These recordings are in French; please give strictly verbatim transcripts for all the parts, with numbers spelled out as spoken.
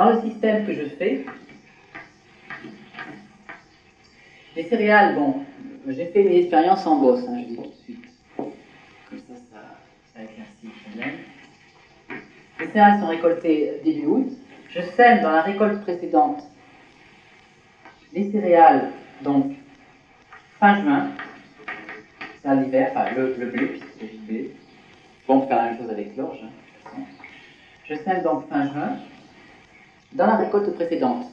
Dans le système que je fais, les céréales, bon, j'ai fait mes expériences en bosse, hein, je dis tout de suite. Comme ça, ça, ça éclaircit le problème. Les céréales sont récoltées début août. Je sème dans la récolte précédente les céréales, donc fin juin, c'est à l'hiver, enfin le, le blé, puisque c'est du blé. Bon, on peut faire la même chose avec l'orge, hein, de toute façon. Je sème donc fin juin dans la récolte précédente.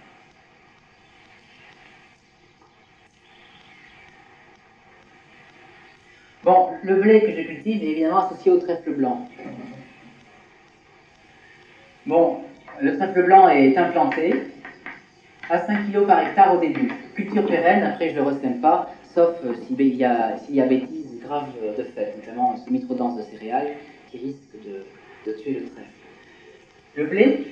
Bon, le blé que je cultive est évidemment associé au trèfle blanc. Bon, le trèfle blanc est implanté à cinq kilos par hectare au début. Culture pérenne, après je ne le ressème pas, sauf euh, s'il y, s'il y a bêtises graves de fait, notamment ce micro-dense de céréales qui risque de, de tuer le trèfle. Le blé,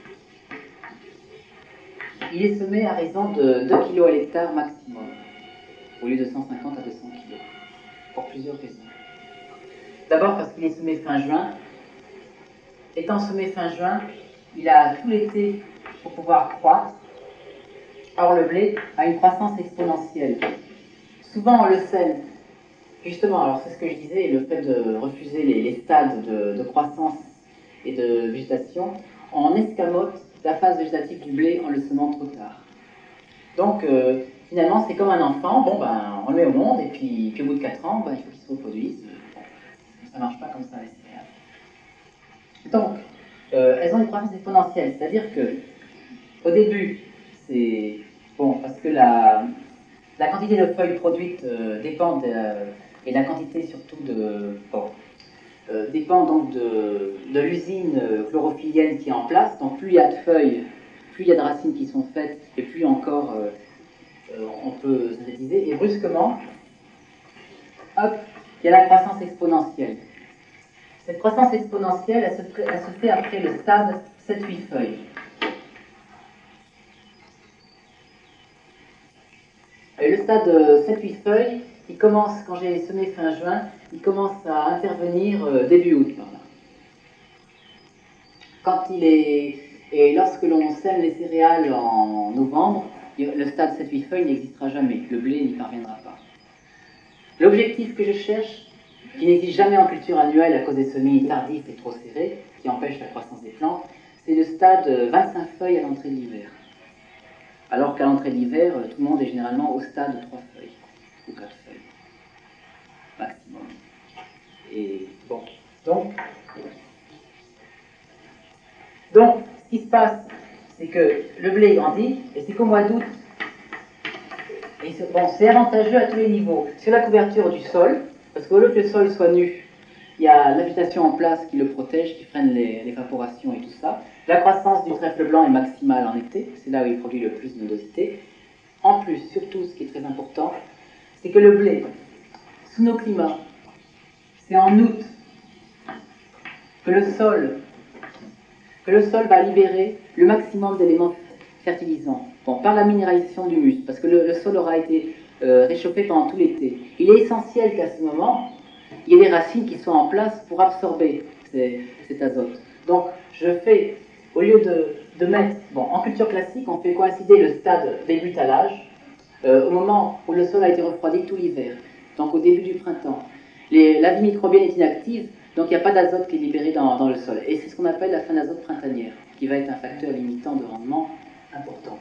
il est semé à raison de deux kilos à l'hectare maximum, au lieu de cent cinquante à deux cents kilos, pour plusieurs raisons. D'abord parce qu'il est semé fin juin. Étant semé fin juin, il a tout l'été pour pouvoir croître. Or, le blé a une croissance exponentielle. Souvent, on le sème. Justement, alors c'est ce que je disais, le fait de refuser les, les stades de, de croissance et de végétation, on escamote la phase végétative du blé en le semant trop tard. Donc, euh, finalement, c'est comme un enfant, bon, ben, on le met au monde, et puis, puis au bout de quatre ans, ben, il faut qu'il se reproduise. Bon, ça ne marche pas comme ça, les céréales. Donc, euh, elles ont une croissance exponentielle, c'est-à-dire que au début, c'est bon parce que la, la quantité de feuilles produites euh, dépend de, et la quantité surtout de bon, euh, dépend donc de, de l'usine chlorophyllienne qui est en place. Donc plus il y a de feuilles, plus il y a de racines qui sont faites, et plus encore euh, euh, on peut synthétiser. Et brusquement, hop, il y a la croissance exponentielle. Cette croissance exponentielle, elle se, elle se fait après le stade sept huit feuilles. Et le stade sept huit feuilles, il commence, quand j'ai semé fin juin, il commence à intervenir euh, début août par là. Quand il est, et lorsque l'on sème les céréales en novembre, le stade sept huit feuilles n'existera jamais, le blé n'y parviendra pas. L'objectif que je cherche, qui n'existe jamais en culture annuelle à cause des semis tardifs et trop serrés, qui empêchent la croissance des plantes, c'est le stade vingt-cinq feuilles à l'entrée de l'hiver. Alors qu'à l'entrée de l'hiver, tout le monde est généralement au stade trois feuilles, ou quatre feuilles, maximum. Et bon, donc, donc, ce qui se passe, c'est que le blé grandit, et c'est qu'au mois d'août, et bon, c'est avantageux à tous les niveaux. Sur la couverture du sol, parce qu'au lieu que le sol soit nu, il y a la végétation en place qui le protège, qui freine l'évaporation et tout ça. La croissance du trèfle blanc est maximale en été, c'est là où il produit le plus de nodosité. En plus, surtout, ce qui est très important, c'est que le blé, sous nos climats, c'est en août que le sol, que le sol va libérer le maximum d'éléments fertilisants. Bon, par la minéralisation du humus, parce que le, le sol aura été euh, réchauffé pendant tout l'été. Il est essentiel qu'à ce moment, il y ait des racines qui soient en place pour absorber ces, cet azote. Donc, je fais, au lieu de, de mettre, bon, en culture classique, on fait coïncider le stade d'ébutalage euh, au moment où le sol a été refroidi tout l'hiver, donc au début du printemps. Les, la vie microbienne est inactive, donc il n'y a pas d'azote qui est libéré dans, dans le sol. Et c'est ce qu'on appelle la fin d'azote printanière, qui va être un facteur limitant de rendement important.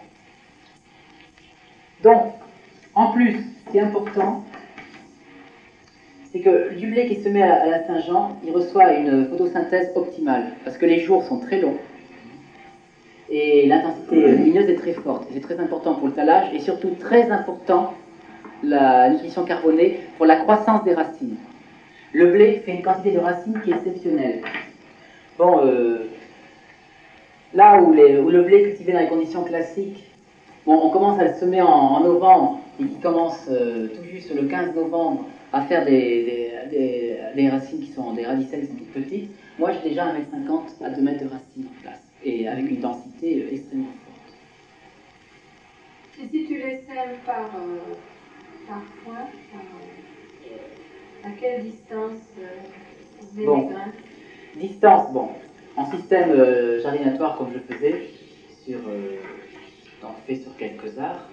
Donc, en plus, ce qui est important, c'est que du blé qui se met à la Saint-Jean, il reçoit une photosynthèse optimale, parce que les jours sont très longs, et l'intensité lumineuse est très forte. C'est très important pour le talage, et surtout très important, la nutrition carbonée, pour la croissance des racines. Le blé fait une quantité de racines qui est exceptionnelle. Bon, euh, là où, les, où le blé est cultivé dans les conditions classiques, bon, on commence à le semer en, en novembre, et il commence euh, tout juste le quinze novembre à faire des, des, des, des racines qui sont des radicelles qui sont toutes petites. Moi, j'ai déjà un mètre cinquante à deux mètres de racines en place, et avec une densité euh, extrêmement forte. Et si tu les sèmes par, euh, par point, par, euh, à quelle distance euh, Bon, distance, bon, en système euh, jardinatoire comme je faisais, sur, euh, donc fait sur quelques arts.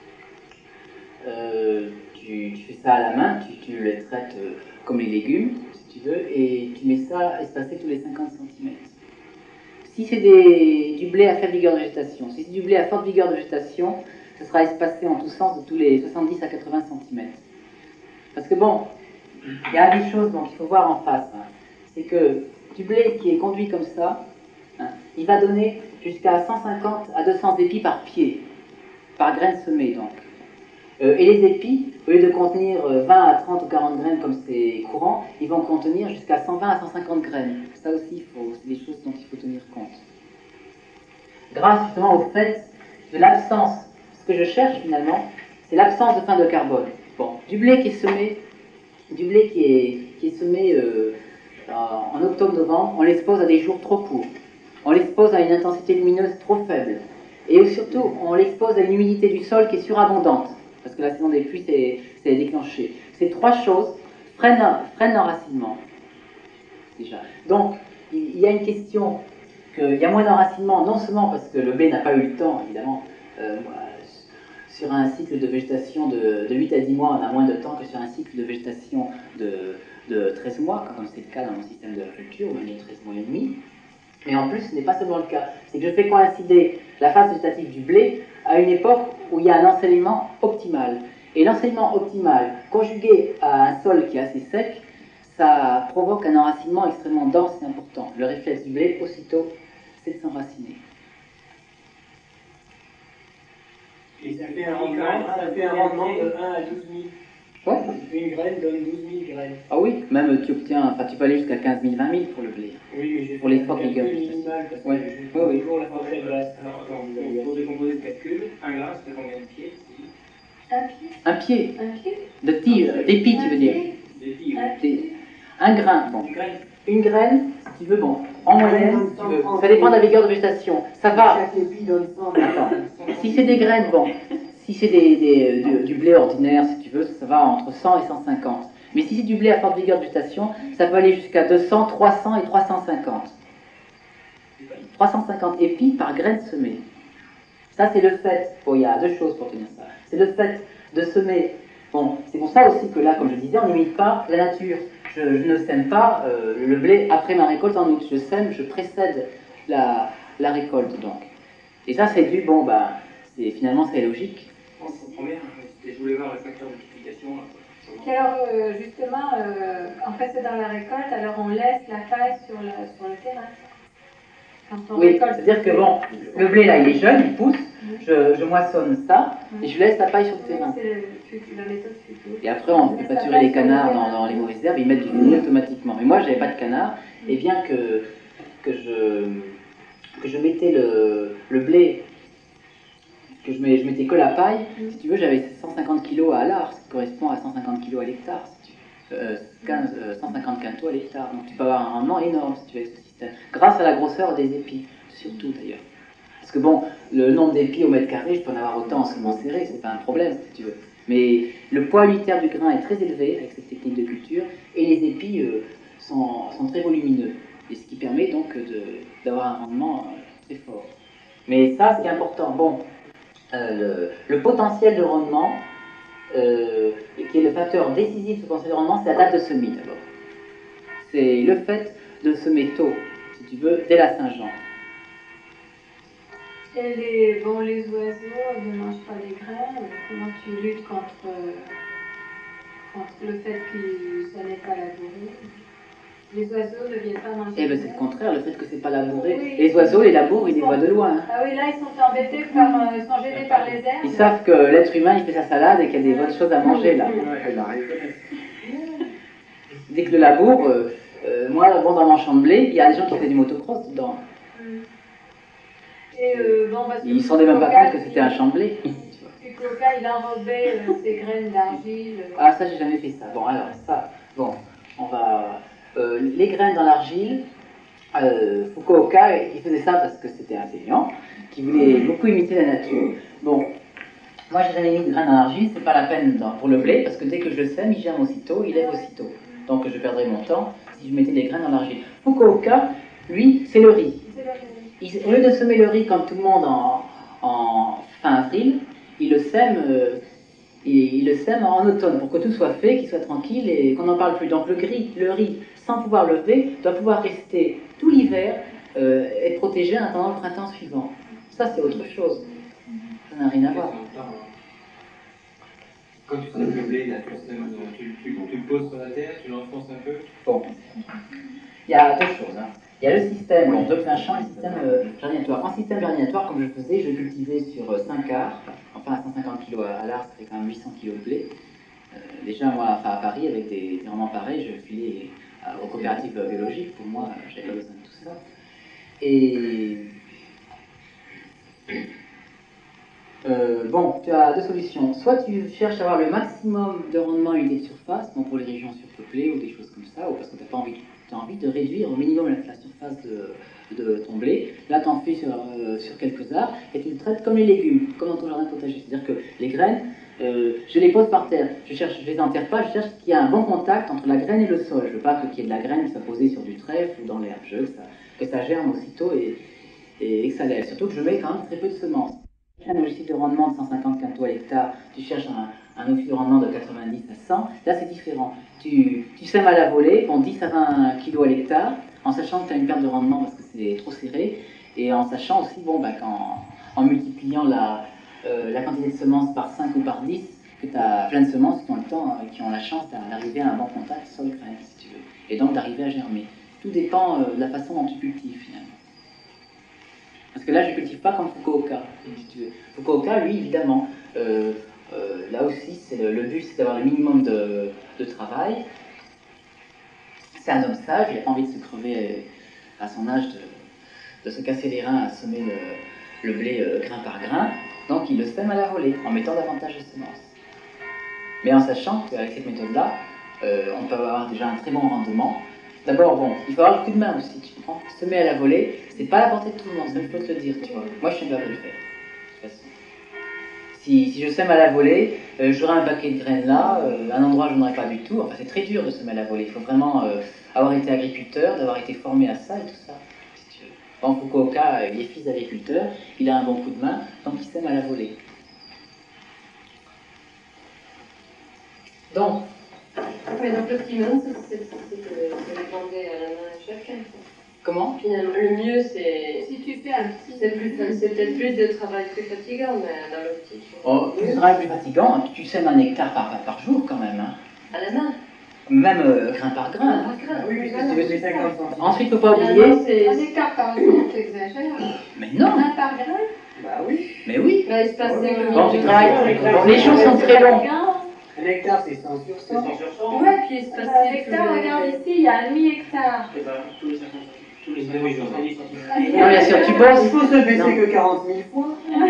Euh, tu, tu fais ça à la main, tu, tu les traites euh, comme les légumes, si tu veux, et tu mets ça espacé tous les cinquante centimètres. Si c'est du blé à faible vigueur de végétation, si c'est du blé à forte vigueur de végétation, ce sera espacé en tous sens de tous les soixante-dix à quatre-vingts centimètres. Parce que bon, il y a des choses dont il faut voir en face. Hein. C'est que du blé qui est conduit comme ça, hein, il va donner jusqu'à cent cinquante à deux cents épis par pied, par graine semée donc. Euh, et les épis, au lieu de contenir vingt à trente ou quarante graines comme c'est courant, ils vont contenir jusqu'à cent vingt à cent cinquante graines. Ça aussi, c'est des choses dont il faut tenir compte. Grâce justement au fait de l'absence, ce que je cherche finalement, c'est l'absence de fin de carbone. Bon, du blé qui est semé, du blé qui est, qui est semé euh, en octobre-novembre, on l'expose à des jours trop courts. On l'expose à une intensité lumineuse trop faible. Et surtout, on l'expose à une humidité du sol qui est surabondante, parce que la saison des pluies s'est déclenchée. Ces trois choses freinent, freinent l'enracinement. Déjà. Donc, il y a une question qu'il y a moins d'enracinement, non seulement parce que le blé n'a pas eu le temps, évidemment, euh, sur un cycle de végétation de, de huit à dix mois, on a moins de temps que sur un cycle de végétation de, de treize mois, comme c'est le cas dans mon système de culture, ou même de treize mois et demi. Mais en plus, ce n'est pas seulement le cas. C'est que je fais coïncider la phase végétative du blé à une époque où il y a un ensoleillement optimal. Et l'ensoleillement optimal, conjugué à un sol qui est assez sec, ça provoque un enracinement extrêmement dense et important. Le réflexe du blé, aussitôt, c'est de s'enraciner. Et ça fait un rendement, ça fait un rendement de un à douze mille. Ouais. Une graine donne douze mille graines. Ah oui, même tu obtiens, enfin tu peux aller jusqu'à quinze mille, vingt mille pour le blé. Oui, mais j'ai pour les fortes vigueurs. minimal parce que ouais. je ouais, oui. toujours la fourchette basse. Alors attends, pour décomposer le calcul, un grain, ça fait combien de pieds? Un pied. Un pied. Un pied. De tige, d'épi tu veux dire. Des pieds. Des... Un grain, bon. Une graine. Une graine, si tu veux, bon, en moyenne, si tu veux, ça dépend de la vigueur de végétation. Ça va. Chaque épi donne cent. Attends, si c'est des graines, bon, si c'est des, des, du, du blé ordinaire, si tu veux, ça va entre cent et cent cinquante. Mais si c'est du blé à forte vigueur de végétation, ça peut aller jusqu'à deux cents, trois cents et trois cent cinquante. trois cent cinquante épis par graine semée. Ça, c'est le fait, bon, il y a deux choses pour tenir ça. C'est le fait de semer. Bon, c'est pour ça aussi que là, comme je disais, on n'imite pas la nature. Je, je ne sème pas euh, le blé après ma récolte en août. Je sème, je précède la, la récolte, donc. Et ça, c'est du, bon, bah, finalement, c'est logique. On comprend bien, je voulais voir le facteur de multiplication. Alors, euh, justement, euh, en fait, c'est dans la récolte, alors on laisse la paille sur, la, sur le terrain. Oui, c'est-à-dire que bon, le blé là, il est jeune, il pousse, je, je moissonne ça, et je laisse la paille sur le terrain. C'est la méthode futur. Et après, on fait pâturer les canards dans, dans les mauvaises herbes, ils mettent du fumier automatiquement. Mais moi, j'avais pas de canard, et bien que, que, je, que je mettais le, le blé, que je, mets, je mettais que la paille, si tu veux, j'avais cent cinquante kilos à l'art, ce qui correspond à cent cinquante kilos à l'hectare, si tu veux. Euh, quinze, euh, cent cinquante quintaux à l'hectare. Donc tu peux avoir un rendement énorme si tu veux avec ce système. Grâce à la grosseur des épis, surtout d'ailleurs. Parce que bon, le nombre d'épis au mètre carré, je peux en avoir autant en semence serrée, c'est pas un problème si tu veux. Mais le poids unitaire du grain est très élevé avec cette technique de culture et les épis euh, sont, sont très volumineux. Et ce qui permet donc d'avoir un rendement euh, très fort. Mais ça, c'est important. Bon, euh, le, le potentiel de rendement. Euh, qui est le facteur décisif de ce potentiel de rendement, c'est la date de semis d'abord. C'est le fait de semer tôt, si tu veux, dès la Saint-Jean. Et les, bon, les oiseaux ne mangent pas les graines. Comment tu luttes contre, contre le fait que ça n'est pas labouré? Les oiseaux ne viennent pas manger. Eh bien, c'est le contraire, le fait que c'est pas labouré. Oui. Les oiseaux, les labourent, ils les voient de loin. Ah oui, là, ils sont embêtés par, euh, ils sont gênés par les herbes. Ils savent que l'être humain, il fait sa salade et qu'il y a des bonnes choses à manger, là. Dès que le labour, euh, euh, moi, bon, dans mon champ de blé, il y a des gens qui faisaient du motocross dedans. Et euh, bon, parce que ils ne se rendaient même pas compte que c'était un champ de blé. Puis Coca, il enrobait euh, ses graines d'argile. Ah, ça, j'ai jamais fait ça. Bon, alors, ça, bon, on va... Euh, les graines dans l'argile, euh, Fukuoka, il faisait ça parce que c'était un feignant, qui voulait beaucoup imiter la nature. Bon, moi, j'ai jamais mis de graines dans l'argile, c'est pas la peine dans, pour le blé, parce que dès que je le sème, il germe aussitôt, il lève aussitôt. Donc, je perdrais mon temps si je mettais des graines dans l'argile. Fukuoka, lui, c'est le riz. il, au lieu de semer le riz comme tout le monde en, en fin avril, il le sème, euh, il, il le sème en automne pour que tout soit fait, qu'il soit tranquille et qu'on n'en parle plus. Donc le, gris, le riz, sans pouvoir lever, doit pouvoir rester tout l'hiver, euh, être protégé en attendant le printemps suivant. Ça, c'est autre chose. Ça n'a rien à voir. Quand tu sèmes le blé, là, tu, sèmes, tu, tu, tu le poses sur la terre, tu l'enfonces un peu. Bon. Il y a deux choses. Hein. Il y a le système bon, de plein champ et le système euh, germinatoire. En système germinatoire, comme je faisais, je cultivais sur euh, cinq arts, enfin à cent cinquante kilos à l'art, ça fait quand même huit cents kilos de blé. Euh, déjà, moi, enfin, à Paris, avec des, des rendements pareils, je filais euh, aux coopératives biologiques. Pour moi, j'avais pas besoin de tout ça. Et euh, bon, tu as deux solutions. Soit tu cherches à avoir le maximum de rendement unité de surface, donc pour les régions surpeuplées ou des choses comme ça, ou parce que tu n'as pas envie, tu as envie de réduire au minimum la, la surface de, de ton blé. Là, tu en fais sur, euh, sur quelques arbres et tu le traites comme les légumes, comme dans ton jardin potager. C'est-à-dire que les graines, euh, je les pose par terre. Je cherche, je les enterre pas, je cherche qu'il y ait un bon contact entre la graine et le sol. Je ne veux pas qu'il y ait de la graine qui soit posée sur du trèfle ou dans l'herbe. Je veux que ça, que ça germe aussitôt et, et, et que ça lève. Surtout que je mets quand même très peu de semences. Un objectif de rendement de cent cinquante quintaux à l'hectare, tu cherches un, un objectif de rendement de quatre-vingt-dix à cent, là c'est différent. Tu, tu sèmes à la volée, bon, dix à vingt kilos à l'hectare, en sachant que tu as une perte de rendement parce que c'est trop serré, et en sachant aussi bon, bah, qu'en en multipliant la, euh, la quantité de semences par cinq ou par dix, que tu as plein de semences qui ont le temps, euh, qui ont la chance d'arriver à un bon contact sol-graine, si tu veux, et donc d'arriver à germer. Tout dépend euh, de la façon dont tu cultives finalement. Parce que là, je ne cultive pas comme Fukuoka. Si tu veux. Fukuoka, lui, évidemment, euh, euh, là aussi, le, le but, c'est d'avoir le minimum de, de travail. C'est un homme sage, il n'a pas envie de se crever à son âge, de, de se casser les reins à semer le, le blé euh, grain par grain. Donc, il le sème à la volée, en mettant davantage de semences. Mais en sachant qu'avec cette méthode-là, euh, on peut avoir déjà un très bon rendement. D'abord, bon, il faut avoir le coup de main aussi, tu comprends. Semer à la volée, c'est pas à la portée de tout le monde, ça je peux te le dire, tu vois. Moi, je suis capable de le faire, de toute façon. Si, si je sème à la volée, euh, j'aurai un paquet de graines là, euh, un endroit où je n'en aurai pas du tout. Enfin, c'est très dur de semer à la volée. Il faut vraiment euh, avoir été agriculteur, d'avoir été formé à ça et tout ça, si tu veux. Bon, Fukuoka, il est fils d'agriculteur, il a un bon coup de main, donc il sème à la volée. Donc, mais donc l'optimum, c'est de demander à la main à chacun. comment? Finalement, le mieux, c'est. Si tu fais un petit. C'est plus, c'est peut-être plus de travail plus fatigant, mais dans l'optique. Oh, le travail plus fatigant, tu sèmes un hectare par, par jour quand même. Hein. À la main. Même euh, grain par grain. Par grain. Oui, oui, c'est c'est cinquante centimètres. Ensuite, il ne faut pas oublier. Un hectare par jour, tu exagères. Mais non. Un par grain. Bah oui. Mais oui. Là, il se passe des Bon, tu travailles. Bon, les jours sont très longs. Un hectare, c'est cent sur cent. Ouais, puis il se passe Un hectare, regarde ici, il y a un demi-hectare. Et ben, tous les cinquante tous les cinquante centimètres. Non, bien sûr, tu Il bosses. faut se baisser que quarante mille fois.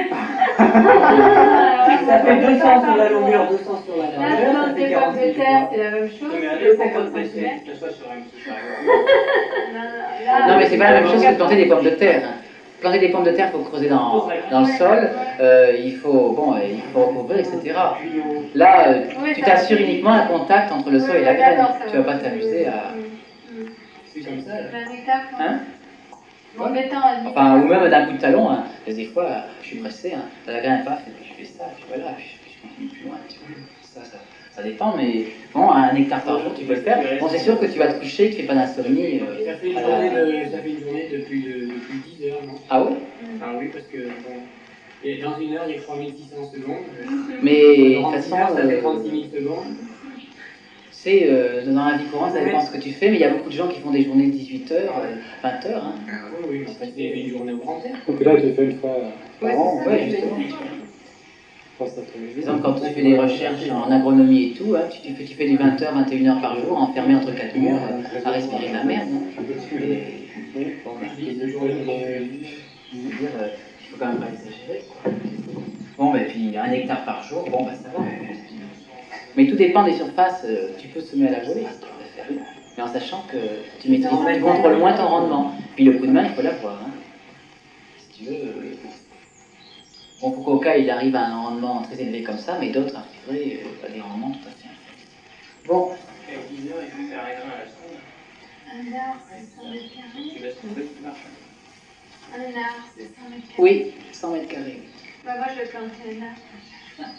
Ça Ça fait deux cents sur la longueur, deux cents sur la Là, je largeur, plante ça des fait pommes quarante de mille terre, fois. c'est la même chose. Mais à C'est l'époque, cinquante on baissait, centimètres. que ce soit sur un petit Non, mais c'est pas la même chose que de planter des pommes de terre. Hein. Planter des pommes de terre, il faut creuser dans, dans le sol, euh, il faut, bon, il faut recouvrir, et cetera. Là, euh, tu t'assures uniquement un contact entre le sol et la graine. Tu vas pas t'amuser à. C'est comme ça. là. Un hectare, quoi. Hein? En mettant un Enfin, ou même d'un coup de talon. Hein. Des fois, je suis pressé, hein. La graine passe, et puis je fais ça, et puis voilà, puis je continue plus loin. Tu vois. Ça, ça, ça dépend, mais bon, un hectare par jour, tu peux le faire. Bon, c'est sûr que tu vas te coucher, tu fais pas d'insomnie. Euh, Ça fait une à la- journée de, ça fait une journée depuis, de, depuis dix heures, non? Ah ouais? Ah oui, parce que bon, et dans une heure, il y a trois mille six cents secondes. Mais de Dans toute dix façon, heures, ça fait euh, trente-six mille secondes. c'est euh, dans la vie courante, ça dépend de ce que tu fais, mais il y a beaucoup de gens qui font des journées de dix-huit heures, euh, vingt heures. Hein. Oui, oui, en fait, c'est une journée au grand air. Donc là, tu fais une fois par Ouais, an, c'est ça. Ouais, justement. je pense à tous les Par jours. exemple, quand tu fais des recherches en agronomie et tout, hein, tu, tu, fais, tu fais du vingt heures, vingt et une heures par jour, enfermé entre quatre murs, euh, à respirer de la merde. Hein. Et, bon, bah, je veux dire, euh, il faut quand même pas exagérer. Quoi. Bon, bah, puis un hectare par jour, bon, bah ça va. Mais tout dépend des surfaces, euh, tu peux semer à la volée si tu préfères. Mais en sachant que tu maîtrises, tu contrôles moins ton rendement. Puis le coup de main, il faut l'avoir. Hein. Si tu veux. Euh, Bon, Fukuoka, il arrive à un rendement très élevé comme ça, mais d'autres arriveraient euh, à des rendements tout à fait inférieurs. Bon. Et à dix heures, il faut faire un grain à la seconde. Un art, c'est cent mètres carrés. Tu laisses tomber, tu marches. Un arbre, c'est cent mètres carrés. Oui, cent mètres carrés. Bah, moi, je plantais un arbre.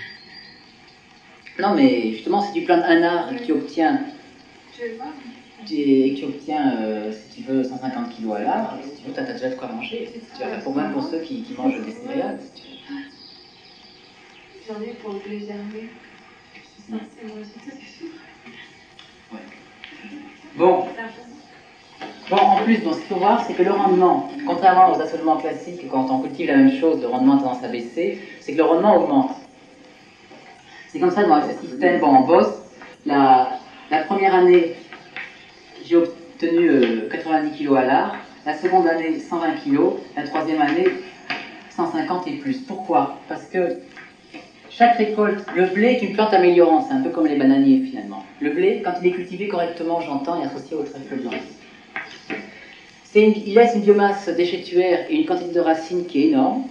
Non, mais justement, si tu plantes un arbre et que tu obtiens, Je vais voir. et que tu obtiens euh, si tu veux, cent cinquante kilos à l'arbre, si tu veux, tu as déjà de quoi manger. Tu vas faire pour même pour ceux qui, qui mangent des céréales. Si tu veux. J'en ai pour les germer. C'est manger tout ce que je Ouais. Bon. Bon, en plus, donc, ce qu'il faut voir, c'est que le rendement, contrairement aux assolements classiques, quand on cultive la même chose, le rendement a tendance à baisser, c'est que le rendement augmente. C'est comme ça dans ce système, bon, en bosse, la, la première année, j'ai obtenu euh, quatre-vingt-dix kilos à l'arbre, la seconde année, cent vingt kilos, la troisième année, cent cinquante et plus. Pourquoi? Parce que chaque récolte, le blé est une plante améliorante, c'est un peu comme les bananiers finalement. Le blé, quand il est cultivé correctement, j'entends, est associé au trèfle blanc. Une, il laisse une biomasse déchétuaire et une quantité de racines qui est énorme,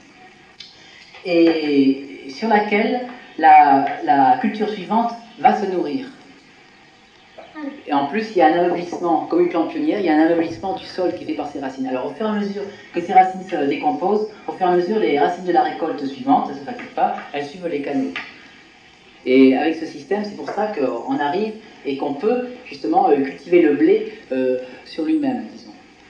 et sur laquelle la, la culture suivante va se nourrir. Et en plus, il y a un ameublissement, comme une plante pionnière, il y a un ameublissement du sol qui est fait par ces racines. Alors, au fur et à mesure que ces racines se décomposent, au fur et à mesure, les racines de la récolte suivante ne se fatiguent pas, elles suivent les canaux. Et avec ce système, c'est pour ça qu'on arrive et qu'on peut justement euh, cultiver le blé euh, sur lui-même, disons.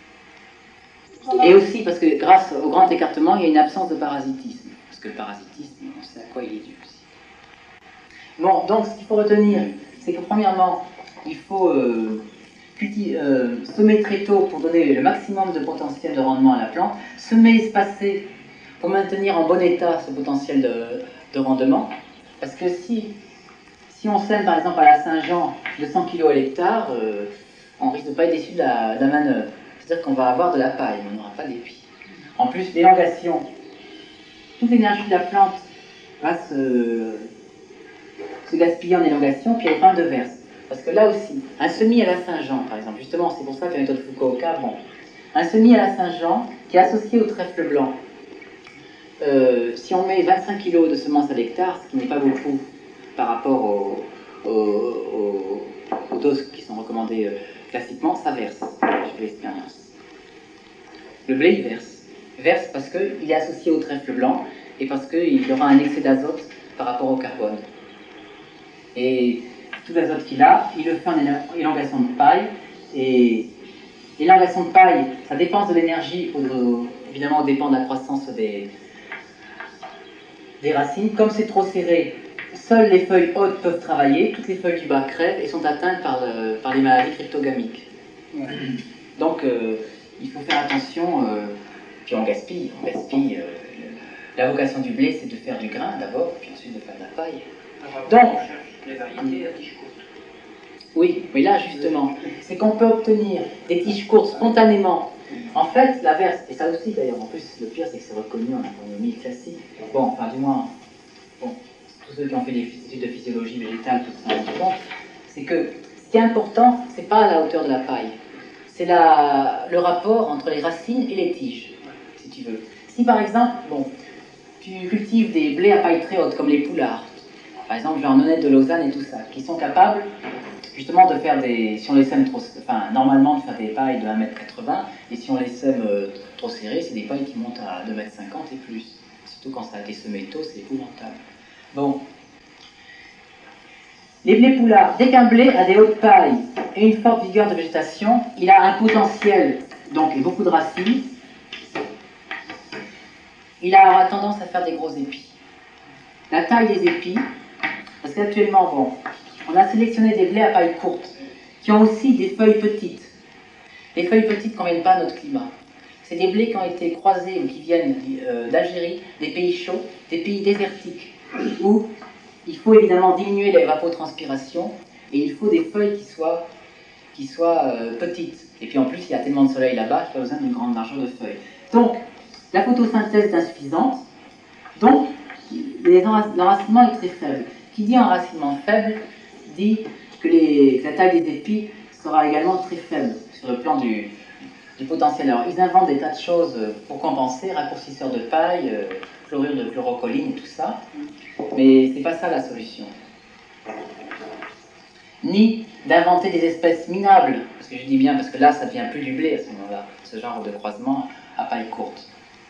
Et aussi parce que grâce au grand écartement, il y a une absence de parasitisme. Parce que le parasitisme, on sait à quoi il est dû aussi. Bon, donc ce qu'il faut retenir, c'est que premièrement, il faut euh, cultiver, euh, semer très tôt pour donner le maximum de potentiel de rendement à la plante, semer espacé pour maintenir en bon état ce potentiel de, de rendement. Parce que si, si on sème par exemple à la Saint-Jean de cent kilos à l'hectare, euh, on risque de ne pas être déçu de la, de la manœuvre. C'est-à-dire qu'on va avoir de la paille, mais on n'aura pas d'épi. En plus, l'élongation, toute l'énergie de la plante va se, se gaspiller en élongation, puis elle prend de verse. Parce que là aussi, un semis à la Saint-Jean, par exemple, justement, c'est pour ça que la méthode Fukuoka, bon, un semis à la Saint-Jean qui est associé au trèfle blanc, euh, si on met vingt-cinq kilos de semences à l'hectare, ce qui n'est pas beaucoup par rapport aux, aux, aux, aux doses qui sont recommandées euh, classiquement, ça verse. Je fais l'expérience. Le blé, il verse. Verse parce qu'il est associé au trèfle blanc et parce qu'il aura un excès d'azote par rapport au carbone. Et tout l'azote qu'il a, il le fait en élongation de paille. Et l'élongation de paille, ça dépend de l'énergie, évidemment, dépend de la croissance des, des racines. Comme c'est trop serré, seules les feuilles hautes peuvent travailler, toutes les feuilles du bas crèvent et sont atteintes par, le, par les maladies cryptogamiques. Ouais. Donc, euh, il faut faire attention, euh, puis on gaspille, on gaspille. Euh, la vocation du blé, c'est de faire du grain d'abord, puis ensuite de faire de la paille. Donc, les variétés à tiges courtes. Oui, mais là justement, c'est qu'on peut obtenir des tiges courtes spontanément. En fait, la verse, et ça aussi d'ailleurs, en plus le pire c'est que c'est reconnu en agronomie classique. Bon, enfin du moins, bon, tous ceux qui ont fait des études de physiologie végétale qui se rendent compte, c'est que ce qui est important, c'est pas la hauteur de la paille, c'est la, le rapport entre les racines et les tiges, si tu veux. Si par exemple, bon, tu cultives des blés à paille très haute, comme les poulards, par exemple, genre Nonette de Lausanne et tout ça, qui sont capables justement de faire des, si on les sème trop, enfin normalement de faire des pailles de un mètre quatre-vingts, et si on les sème euh, trop serrées, c'est des pailles qui montent à deux mètres cinquante et plus. Surtout quand ça a été semé tôt, c'est épouvantable. Bon. Les blés poulards, dès qu'un blé a des hautes pailles et une forte vigueur de végétation, il a un potentiel, donc et beaucoup de racines, il aura tendance à faire des gros épis. La taille des épis, parce qu'actuellement, bon, on a sélectionné des blés à paille courte, qui ont aussi des feuilles petites. Les feuilles petites ne conviennent pas à notre climat. C'est des blés qui ont été croisés ou qui viennent euh, d'Algérie, des pays chauds, des pays désertiques, où il faut évidemment diminuer l'évapotranspiration, et il faut des feuilles qui soient, qui soient euh, petites. Et puis en plus, il y a tellement de soleil là-bas qu'il n'y a pas besoin d'une grande largeur de feuilles. Donc, la photosynthèse est insuffisante, donc l'enracinement est très faible. Qui dit enracinement faible, dit que, les, que la taille des épis sera également très faible sur le plan du, du potentiel. Alors, ils inventent des tas de choses pour compenser, raccourcisseurs de paille, euh, chlorure de chlorocholine et tout ça, mais c'est pas ça la solution. Ni d'inventer des espèces minables, parce que je dis bien, parce que là, ça devient plus du blé à ce moment-là. Ce genre de croisement à paille courte.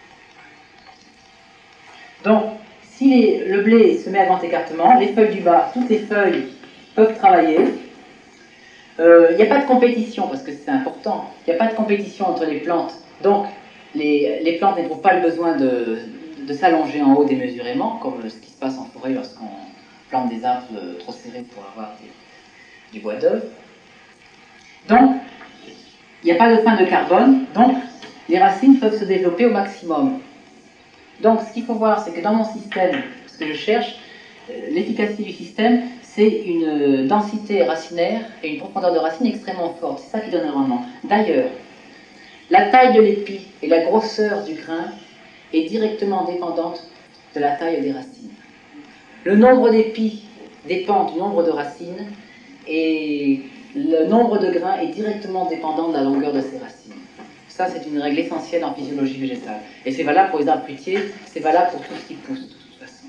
Donc, si les, le blé se met à grand écartement, les feuilles du bas, toutes les feuilles peuvent travailler. Il euh, n'y a pas de compétition, parce que c'est important, il n'y a pas de compétition entre les plantes. Donc, les, les plantes n'éprouvent pas le besoin de, de s'allonger en haut démesurément, comme ce qui se passe en forêt lorsqu'on plante des arbres trop serrés pour avoir des, du bois d'œuvre. Donc, il n'y a pas de fin de carbone, donc les racines peuvent se développer au maximum. Donc, ce qu'il faut voir, c'est que dans mon système, ce que je cherche, l'efficacité du système, c'est une densité racinaire et une profondeur de racine extrêmement forte. C'est ça qui donne le rendement. D'ailleurs, la taille de l'épi et la grosseur du grain est directement dépendante de la taille des racines. Le nombre d'épis dépend du nombre de racines et le nombre de grains est directement dépendant de la longueur de ces racines. Ça, c'est une règle essentielle en physiologie végétale. Et c'est valable pour les arbres fruitiers, c'est valable pour tout ce qui pousse, de toute façon.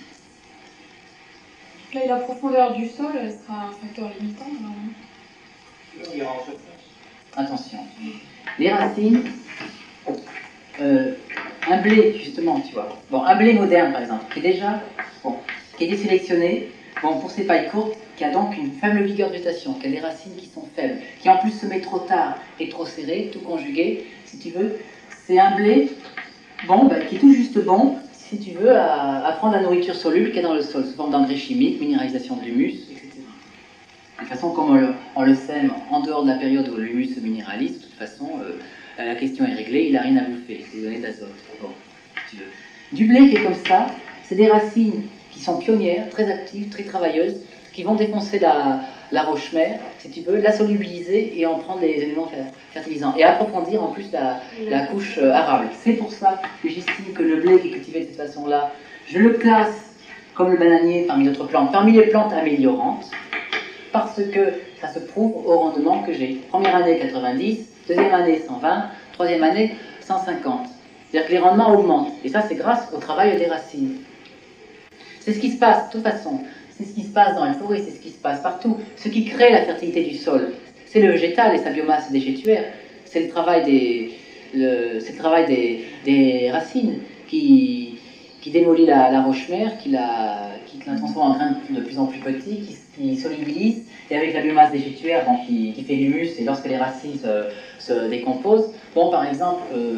Et la profondeur du sol, elle sera un facteur limitant, normalement. Attention. Les racines, euh, un blé, justement, tu vois. Bon, un blé moderne, par exemple, qui est déjà, bon, qui a été sélectionné, bon, pour ses pailles courtes, qui a donc une faible vigueur de végétation, qui a des racines qui sont faibles, qui en plus se met trop tard et trop serré, tout conjugué, si tu veux. C'est un blé, bon, bah, qui est tout juste bon, si tu veux, à, à prendre la nourriture soluble qu'il y a dans le sol, sous forme d'engrais chimiques, minéralisation de l'humus, et cetera. De toute façon, comme on le, on le sème en dehors de la période où l'humus se minéralise, de toute façon, euh, la question est réglée, il n'a rien à bouffer, c'est donné d'azote. Bon, si tu veux. Du blé qui est comme ça, c'est des racines qui sont pionnières, très actives, très travailleuses, qui vont défoncer la, la roche-mère, si tu veux, la solubiliser et en prendre les éléments fertilisants. Et approfondir en plus la, la couche euh, arable. C'est pour ça que j'estime que le blé qui est cultivé de cette façon-là, je le classe comme le bananier parmi d'autres plantes, parmi les plantes améliorantes, parce que ça se prouve au rendement que j'ai. Première année quatre-vingt-dix, deuxième année cent vingt, troisième année cent cinquante. C'est-à-dire que les rendements augmentent. Et ça, c'est grâce au travail des racines. C'est ce qui se passe, de toute façon. C'est ce qui se passe dans les forêts, c'est ce qui se passe partout. Ce qui crée la fertilité du sol, c'est le végétal et sa biomasse déchétuaire. C'est le travail des, le, c'est le travail des, des racines qui, qui démolit la, la roche-mère, qui la, qui la transforme en grains de plus en plus petits, qui, qui solubilise, et avec la biomasse déchétuaire, bon, qui, qui fait l'humus, et lorsque les racines se, se décomposent, bon, par exemple, euh,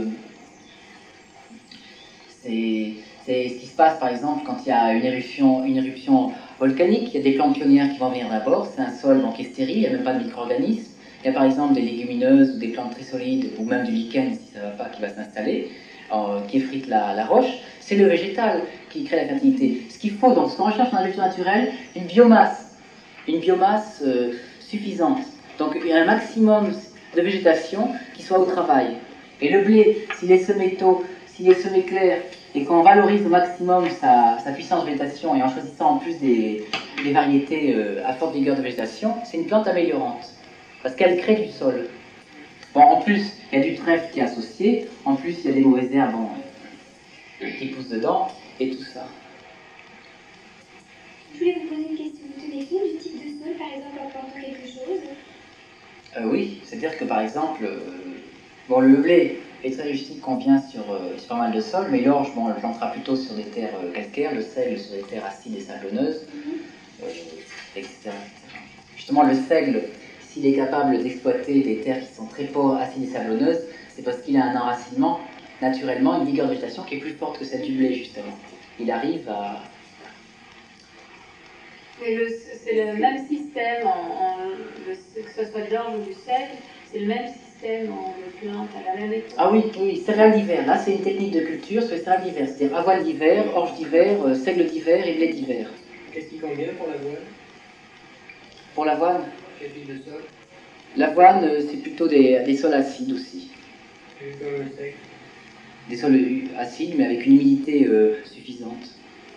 c'est... C'est ce qui se passe par exemple quand il y a une éruption, une éruption volcanique. Il y a des plantes pionnières qui vont venir d'abord. C'est un sol donc, qui est stérile, il n'y a même pas de micro-organismes. Il y a par exemple des légumineuses ou des plantes très solides, ou même du lichen si ça ne va pas, qui va s'installer, euh, qui effrite la, la roche. C'est le végétal qui crée la fertilité. Ce qu'il faut, donc, ce qu'on recherche dans la végétation naturelle, une biomasse, une biomasse euh, suffisante. Donc il y a un maximum de végétation qui soit au travail. Et le blé, s'il est semé tôt, s'il est semé clair, et qu'on valorise au maximum sa, sa puissance de végétation et en choisissant en plus des, des variétés euh, à forte vigueur de végétation, c'est une plante améliorante, parce qu'elle crée du sol. Bon, en plus, il y a du trèfle qui est associé, en plus, il y a des mauvaises herbes bon, qui poussent dedans, et tout ça. Je voulais vous poser une question. Vous tenez compte du type de sol, par exemple, en plantant quelque chose? euh, Oui, c'est-à-dire que par exemple, euh, bon, le blé est très rustique qu'on vient sur, euh, sur pas mal de sols, mais l'orge, bon, on le plantera plutôt sur des terres euh, calcaires, le seigle sur des terres acides et sablonneuses, mm-hmm. euh, et cetera, et cetera. Justement, le seigle, s'il est capable d'exploiter des terres qui sont très pauvres, acides et sablonneuses, c'est parce qu'il a un enracinement, naturellement, une vigueur de végétation qui est plus forte que celle du blé, justement. Il arrive à... Mais c'est le même système, en, en, le, que ce soit de l'orge ou du seigle, c'est le même système en de plantes à la même époque. Ah oui, oui, céréales d'hiver. Là, c'est une technique de culture sur les céréales d'hiver. C'est-à-dire avoine d'hiver, orge d'hiver, euh, seigle d'hiver et blé d'hiver. Qu'est-ce qui convient pour l'avoine? Pour l'avoine? Quel type de sol? L'avoine, euh, c'est plutôt des, des sols acides aussi. Et comme le seigle? Des sols acides, mais avec une humidité euh, suffisante.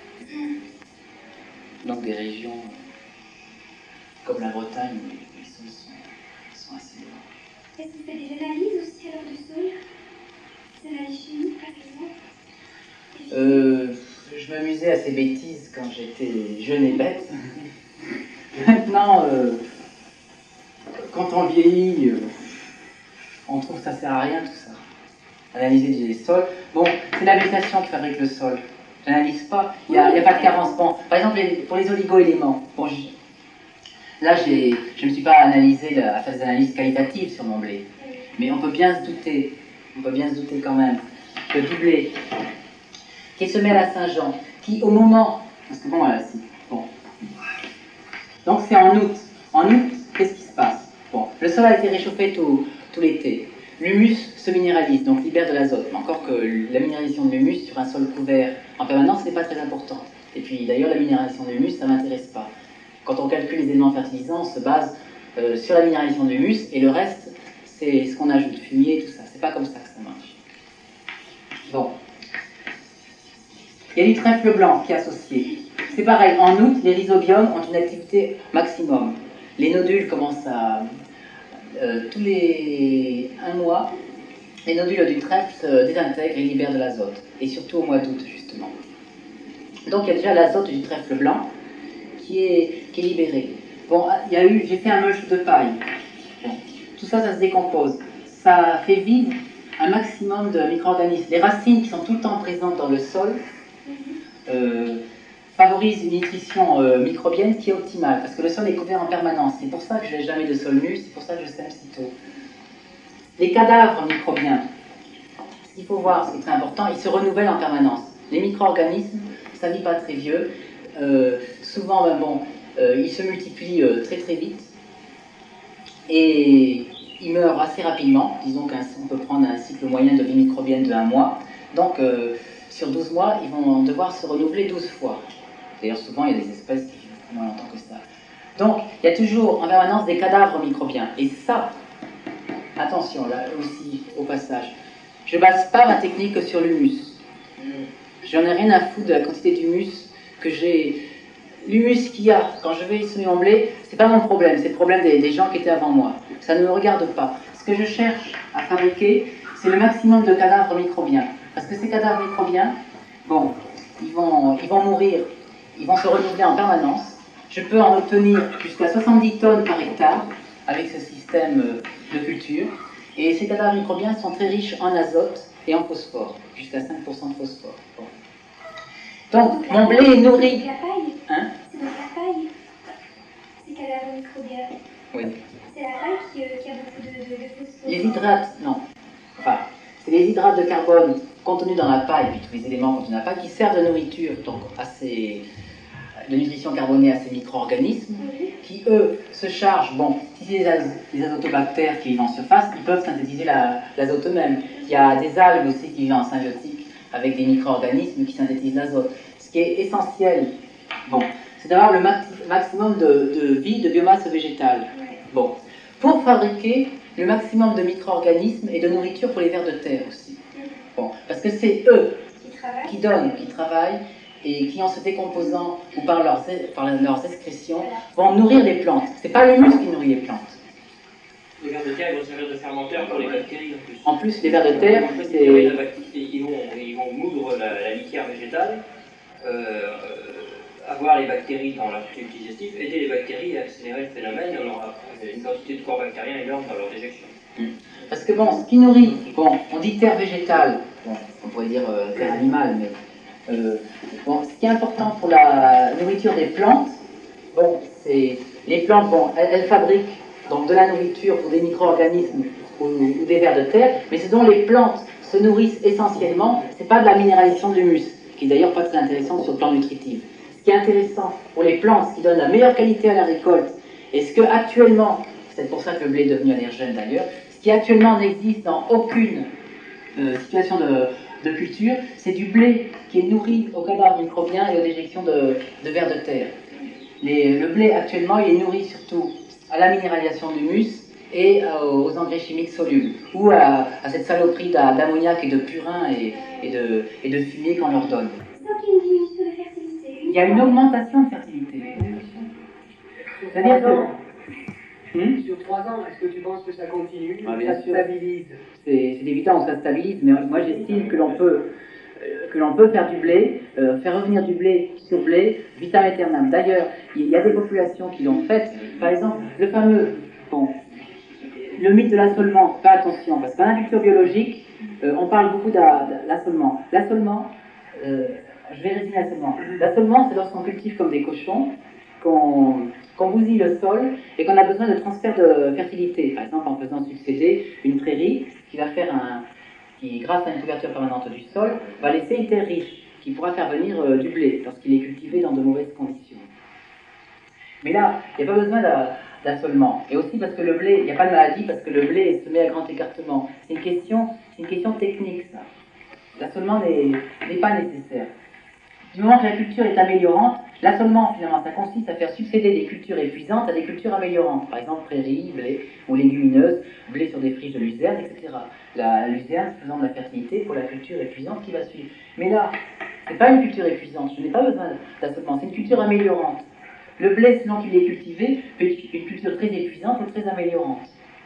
Donc des régions euh, comme la Bretagne, où les sols sont, sont assez bons. Est-ce que vous faites des analyses aussi alors du sol? Des analyses chimiques par exemple? euh, Je m'amusais à ces bêtises quand j'étais jeune et bête. Maintenant, euh, quand on vieillit, euh, on trouve que ça sert à rien tout ça. analyser des sols. Bon, c'est la végétation qui fabrique le sol. J'analyse pas, il n'y a, a pas de carence. Bon, par exemple, les, pour les oligo-éléments, bon, je, là, j'ai, je ne me suis pas analysé la, à faire des analyses qualitatives sur mon blé. Mais on peut bien se douter, on peut bien se douter quand même, que du blé qui est semé à la Saint-Jean, qui au moment... Parce que bon, voilà, si, bon. Donc c'est en août. En août, qu'est-ce qui se passe? Bon, le sol a été réchauffé tout, tout l'été. L'humus se minéralise, donc libère de l'azote. Mais encore que la minéralisation de l'humus sur un sol couvert en permanence, ce n'est pas très important. Et puis d'ailleurs, la minéralisation de l'humus, ça ne m'intéresse pas. Quand on calcule les éléments fertilisants, on se base euh, sur la minéralisation de l'humus, et le reste, c'est ce qu'on ajoute, fumier, tout ça. C'est pas comme ça que ça marche. Bon. Il y a du trèfle blanc qui est associé. C'est pareil, en août, les rhizobiums ont une activité maximum. Les nodules commencent à... Euh, tous les un mois, les nodules du trèfle se désintègrent et libèrent de l'azote. Et surtout au mois d'août, justement. Donc il y a déjà l'azote du trèfle blanc qui est, qui est libéré. Bon, il y a eu... J'ai fait un mulch de paille. Bon, tout ça, ça se décompose. Ça fait vivre un maximum de micro-organismes. Les racines qui sont tout le temps présentes dans le sol euh, favorisent une nutrition euh, microbienne qui est optimale, parce que le sol est couvert en permanence. C'est pour ça que je n'ai jamais de sol nu, c'est pour ça que je sème si tôt. Les cadavres microbiens, ce qu'il faut voir, ce qui est très important, ils se renouvellent en permanence. Les micro-organismes, ça ne vit pas très vieux. Euh, souvent, ben bon, euh, ils se multiplient euh, très très vite. Et ils meurent assez rapidement. Disons qu'on peut prendre un cycle moyen de vie microbienne de un mois. Donc, euh, sur douze mois, ils vont devoir se renouveler douze fois. D'ailleurs, souvent, il y a des espèces qui vivent moins longtemps que ça. Donc, il y a toujours en permanence des cadavres microbiens. Et ça, attention, là aussi, au passage, je ne base pas ma technique que sur l'humus. J'en ai rien à foutre de la quantité d'humus que j'ai. L'humus qu'il y a quand je vais semer mon blé, c'est pas mon problème, c'est le problème des, des gens qui étaient avant moi. Ça ne me regarde pas. Ce que je cherche à fabriquer, c'est le maximum de cadavres microbiens. Parce que ces cadavres microbiens, bon, ils vont, ils vont mourir, ils vont se renouveler en permanence. Je peux en obtenir jusqu'à soixante-dix tonnes par hectare avec ce système de culture. Et ces cadavres microbiens sont très riches en azote et en phosphore, jusqu'à cinq pour cent de phosphore. Bon. Donc, mon blé est nourri. C'est la paille. Hein? C'est donc la paille. Ces cadavres microbiens. Oui. C'est la paille qui, euh, qui a beaucoup de, de, de phosphore. Les hydrates, non. Enfin, c'est les hydrates de carbone contenus dans la paille, puis tous les éléments contenus dans la paille, qui servent de nourriture, donc à ces, de nutrition carbonée à ces micro-organismes, oui. Qui, eux, se chargent, bon, si c'est des, az des azotobactères qui vivent en surface, ils peuvent synthétiser l'azote la, eux-mêmes. Il y a des algues aussi qui vivent en symbiotique, avec des micro-organismes qui synthétisent l'azote. Ce qui est essentiel, bon, c'est d'avoir le maxi maximum de, de vie, de biomasse végétale. Bon, pour fabriquer le maximum de micro-organismes et de nourriture pour les vers de terre aussi. Bon, parce que c'est eux qui donnent, qui travaillent, et qui en se décomposant ou par leurs, par leurs excrétions vont nourrir les plantes. C'est pas l'humus qui nourrit les plantes. Les vers de terre vont servir de fermenteurs pour les bactéries en plus. En plus, les vers de terre, en fait, c'est... Ils vont, ils vont moudre la, la litière végétale, euh, avoir les bactéries dans leur tube digestif, aider les bactéries à accélérer le phénomène, et on aura une quantité de corps bactériens énorme dans leur déjection. Parce que bon, ce qui nourrit, bon, on dit terre végétale, bon, on pourrait dire euh, terre animale, mais euh, bon, ce qui est important pour la nourriture des plantes, bon, c'est les plantes, bon, elles, elles fabriquent donc de la nourriture pour des micro-organismes ou, ou des vers de terre, mais ce dont les plantes se nourrissent essentiellement, c'est pas de la minéralisation de l'humus, qui est d'ailleurs pas très intéressante sur le plan nutritif. Ce qui est intéressant pour les plantes, ce qui donne la meilleure qualité à la récolte, et ce que actuellement, c'est pour ça que le blé est devenu allergène d'ailleurs, ce qui actuellement n'existe dans aucune euh, situation de, de culture, c'est du blé qui est nourri aux cadavres microbiens et aux déjections de, de vers de terre. Les, le blé actuellement, il est nourri surtout à la minéralisation d'humus et euh, aux engrais chimiques solubles, ou à, à cette saloperie d'ammoniac et de purin et, et, de, et de fumier qu'on leur donne. Donc il y a une diminution de fertilité. Il y a une augmentation de fertilité. C'est-à-dire que... Hmm? Sur trois ans, est-ce que tu penses que ça continue? Ah, bien ça sûr. stabilise? C'est évident, ça stabilise, mais moi j'estime que l'on peut, euh, que l'on peut faire du blé, euh, faire revenir du blé sur blé, vitam aeternam. D'ailleurs, il y a des populations qui l'ont fait. Par exemple, le fameux, bon, le mythe de l'assolement, fais attention, parce qu'en agriculture biologique, Euh, on parle beaucoup d'assolement. L'assolement, euh, je vais résumer l'assolement. L'assolement, c'est lorsqu'on cultive comme des cochons, qu'on qu'on bousille le sol et qu'on a besoin de transfert de fertilité. Par exemple, en faisant succéder une prairie qui va faire un, qui, grâce à une couverture permanente du sol, va laisser une terre riche, qui pourra faire venir euh, du blé lorsqu'il est cultivé dans de mauvaises conditions. Mais là, il n'y a pas besoin d'assolement. Et aussi parce que le blé, il n'y a pas de maladie, parce que le blé est semé à grand écartement. C'est une question, c'est une question technique, ça. L'assolement n'est pas nécessaire. Du moment que la culture est améliorante, l'assolement, finalement, ça consiste à faire succéder des cultures épuisantes à des cultures améliorantes. Par exemple, prairies, blé ou légumineuses, blé sur des friches de luzerne, et cetera. La luzerne faisant de la fertilité pour la culture épuisante qui va suivre. Mais là, ce n'est pas une culture épuisante, je n'ai pas besoin d'assolement, c'est une culture améliorante. Le blé, selon qu'il est cultivé, peut être une culture très épuisante ou très améliorante.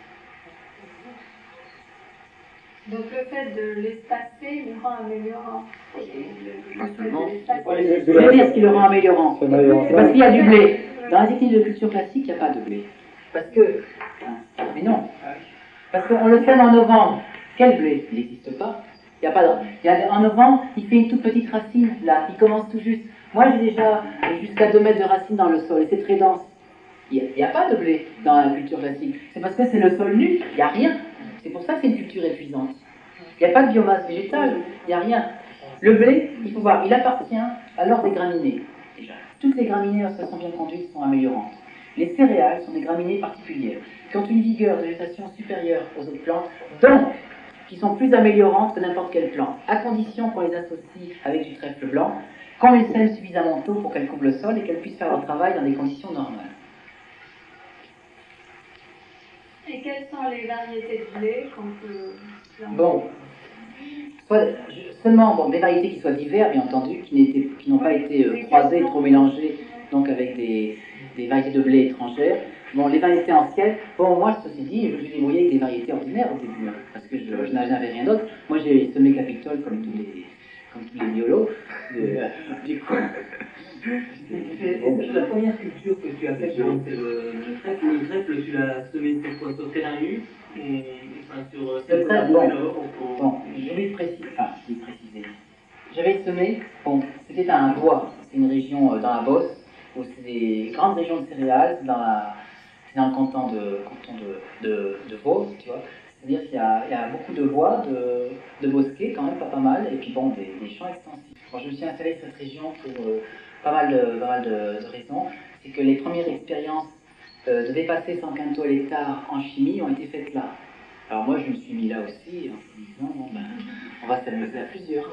Donc le fait de l'espacer le rend améliorant. Absolument. Je vais dire ce qui le rend améliorant. C'est parce qu'il y a du blé. Dans la technique de culture classique, il n'y a pas de blé. Parce que... Mais non. Parce qu'on le sème en novembre. Quel blé? Il n'existe pas. Il y a pas de... il y a... En novembre, il fait une toute petite racine, là. Il commence tout juste. Moi, j'ai déjà jusqu'à deux mètres de racine dans le sol. Et c'est très dense. Il n'y a, a pas de blé dans la culture classique. C'est parce que c'est le sol nu. Il n'y a rien. C'est pour ça que c'est une culture épuisante. Il n'y a pas de biomasse végétale, il n'y a rien. Le blé, il faut voir, il appartient à l'ordre des graminées. Déjà, toutes les graminées, lorsqu'elles sont bien conduites, sont améliorantes. Les céréales sont des graminées particulières, qui ont une vigueur de végétation supérieure aux autres plantes, donc qui sont plus améliorantes que n'importe quelle plante, à condition qu'on les associe avec du trèfle blanc, qu'on les sème suffisamment tôt pour qu'elles couvrent le sol et qu'elles puissent faire leur travail dans des conditions normales. Et quelles sont les variétés de blé qu'on peut... Bon, soit, seulement bon, des variétés qui soient diverses, bien entendu, qui n'ont pas été euh, croisées, trop mélangées, donc avec des, des variétés de blé étrangères. Bon, les variétés anciennes, bon, moi, ceci dit, je me suis débrouillé avec des variétés ordinaires au début, hein, parce que je, je n'avais rien d'autre. Moi, j'ai semé Capitole comme tous les, comme tous les biolos. Euh, du coup... La première culture que tu as faite, c'est le trèfle. Le trèfle, tu l'as semé sur quoi? Sur terrain nu? Enfin, sur le trèfle, bon, bon, je vais préciser, enfin, je vais préciser. J'avais semé, bon, c'était un bois, c'est une région euh, dans la Beauce, où c'est des grandes régions de céréales, c'est dans, la, dans le canton de, canton de, de, de Vaud, tu vois. C'est-à-dire qu'il y a, il y a beaucoup de bois, de, de bosquets, quand même pas, pas mal, et puis bon, des, des champs extensifs. Bon, je me suis installé sur cette région pour euh, pas mal de, pas mal de, de raisons. C'est que les premières expériences euh, de dépasser cent quintaux à l'hectare en chimie ont été faites là. Alors moi, je me suis mis là aussi, en me disant, bon ben, on va s'amuser à plusieurs.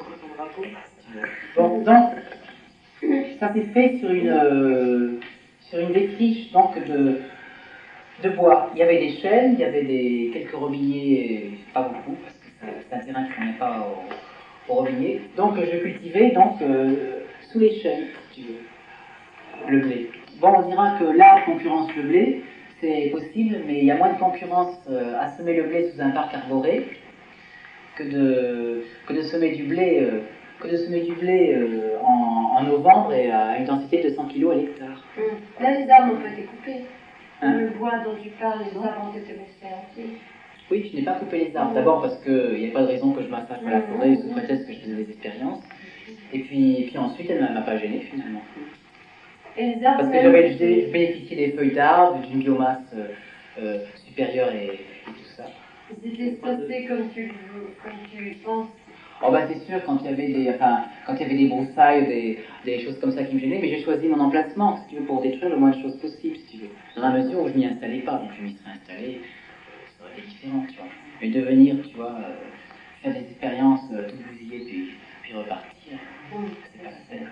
Bon, donc, ça s'est fait sur une, euh, sur une défriche donc, de, de bois. Il y avait des chênes, il y avait des, quelques robiniers, pas beaucoup, parce que c'est un terrain qui ne convient pas aux, aux robiniers. Donc je cultivais donc, euh, sous les chênes, si tu veux, le blé. Bon, on dira que l'arbre concurrence le blé, c'est possible, mais il y a moins de concurrence euh, à semer le blé sous un parc arboré que de, que de semer du blé, euh, que de semer du blé euh, en, en novembre et à une densité de cent kilos à l'hectare. Mmh. Là, les arbres ont été coupés. Hein? Le bois dont tu parles, les arbres ont été laissés entiers. Oui, je n'ai pas coupé les arbres. D'abord parce qu'il n'y a pas de raison que je massacre la forêt sous prétexte que je faisais des expériences. Et puis, et puis ensuite, elle ne m'a pas gêné finalement. Et les arbres, parce que j'avais bénéficié des feuilles d'arbres, d'une biomasse euh, euh, supérieure et, et tout ça. Ils étaient spacés comme tu, comme tu penses. Oh bah c'est sûr, quand il y avait des, enfin, quand il y avait des broussailles, des, des choses comme ça qui me gênaient, mais j'ai choisi mon emplacement, si tu veux, pour détruire le moins de choses possible, si tu veux. Dans la mesure où je m'y installais pas, donc je m'y serais installé, ça aurait été différent, tu vois. Mais de venir, tu vois, euh, faire des expériences, euh, tout bousiller, puis, puis repartir, c'est pas la peine.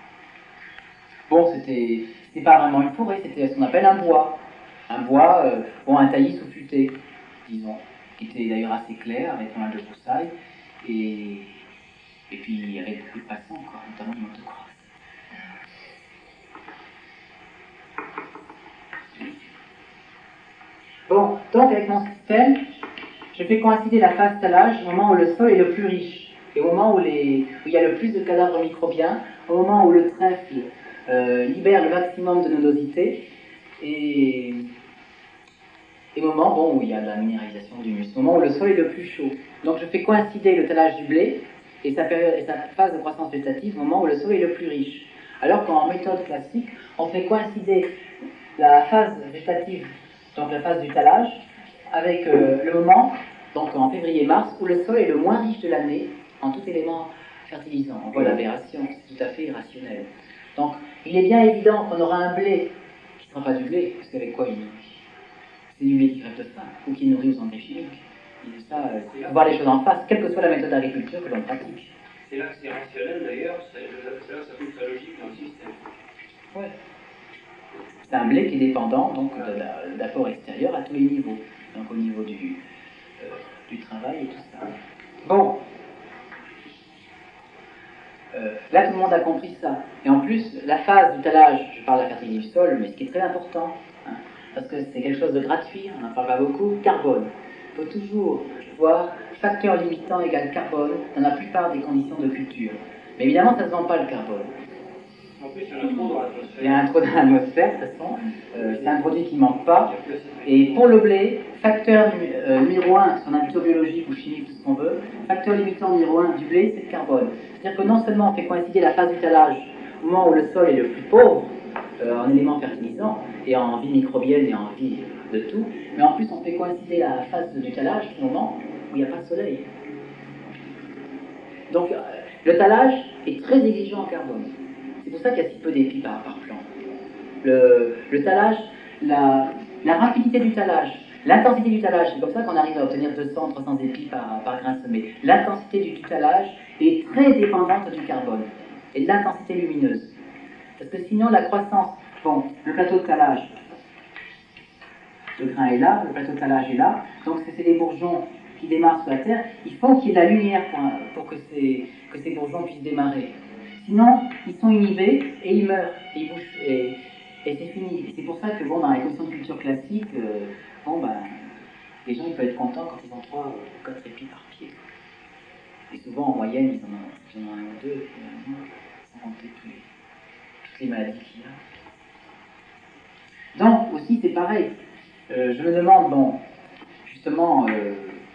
Bon, c'était, c'était pas vraiment une forêt, c'était ce qu'on appelle un bois. Un bois, euh, bon, un taillis sous-futé, disons, qui était d'ailleurs assez clair, avec pas mal de broussailles. Et, et puis il y avait beaucoup de passants, quoi, notamment de motocross. Bon, donc avec mon système, je fais coïncider la phase stallage au moment où le sol est le plus riche, et au moment où, les, où il y a le plus de cadavres microbiens, au moment où le trèfle euh, libère le maximum de nodosité, et, et moment bon, où il y a de la minéralisation du humus, au moment où le sol est le plus chaud. Donc je fais coïncider le talage du blé et sa, période, et sa phase de croissance végétative au moment où le sol est le plus riche. Alors qu'en méthode classique, on fait coïncider la phase végétative, donc la phase du talage, avec euh, le moment, donc en février-mars, où le sol est le moins riche de l'année en tout élément fertilisant. On voit l'aberration, c'est tout à fait irrationnel. Donc il est bien évident qu'on aura un blé qui ne sera pas du blé, parce qu'avec quoi il nourrit? C'est du blé qui crève de faim, ou qui nourrit aux engrais chimiques. Il faut ça, euh, voir les choses en face, quelle que soit la méthode d'agriculture que l'on pratique. C'est là que c'est rationnel d'ailleurs, c'est là que ça trouve sa logique dans le système. Ouais. C'est un blé qui est dépendant donc d'apports extérieurs à tous les niveaux, donc au niveau du, euh, du travail et tout ça. Bon, euh, là tout le monde a compris ça. Et en plus, la phase du talage, je parle de la fertilité du sol, mais ce qui est très important, hein, parce que c'est quelque chose de gratuit, on n'en parle pas beaucoup, carbone. Il faut toujours voir facteur limitant égal carbone dans la plupart des conditions de culture. Mais évidemment, ça ne se vend pas le carbone. En plus, il y en a trop dans l'atmosphère. Il y a un trop dans l'atmosphère, de toute façon. Euh, c'est un produit qui ne manque pas. Et pour le blé, facteur euh, numéro un, si on a un biologique ou chimique, tout ce qu'on veut, facteur limitant numéro un du blé, c'est le carbone. C'est-à-dire que non seulement on fait coïncider la phase du talage au moment où le sol est le plus pauvre, euh, en éléments fertilisants, et en vie microbienne et en vie de tout, mais en plus on fait coïncider la phase du talage au moment où il n'y a pas de soleil. Donc euh, le talage est très exigeant en carbone. C'est pour ça qu'il y a si peu d'épis par, par plan. Le, le talage, la, la rapidité du talage, l'intensité du talage, c'est comme ça qu'on arrive à obtenir deux cents à trois cents épis par, par grain semé. L'intensité du, du talage est très dépendante du carbone et de l'intensité lumineuse. Parce que sinon la croissance, bon, le plateau de talage, le grain est là, le plateau de talage est là, donc c'est des bourgeons qui démarrent sur la terre, il faut qu'il y ait de la lumière pour, pour que, ces, que ces bourgeons puissent démarrer. Sinon, ils sont inhibés et ils meurent, et ils bouchent, et, et c'est fini. Et c'est pour ça que bon, dans les conditions de culture classique, euh, bon, ben, les gens ils peuvent être contents quand ils ont trois ou quatre épis par pied. Et souvent, en moyenne, ils en ont, ils en ont un ou deux, finalement, sans compter tous les, toutes les maladies qu'il y a. Donc, aussi, c'est pareil. Euh, je me demande, bon, justement, euh,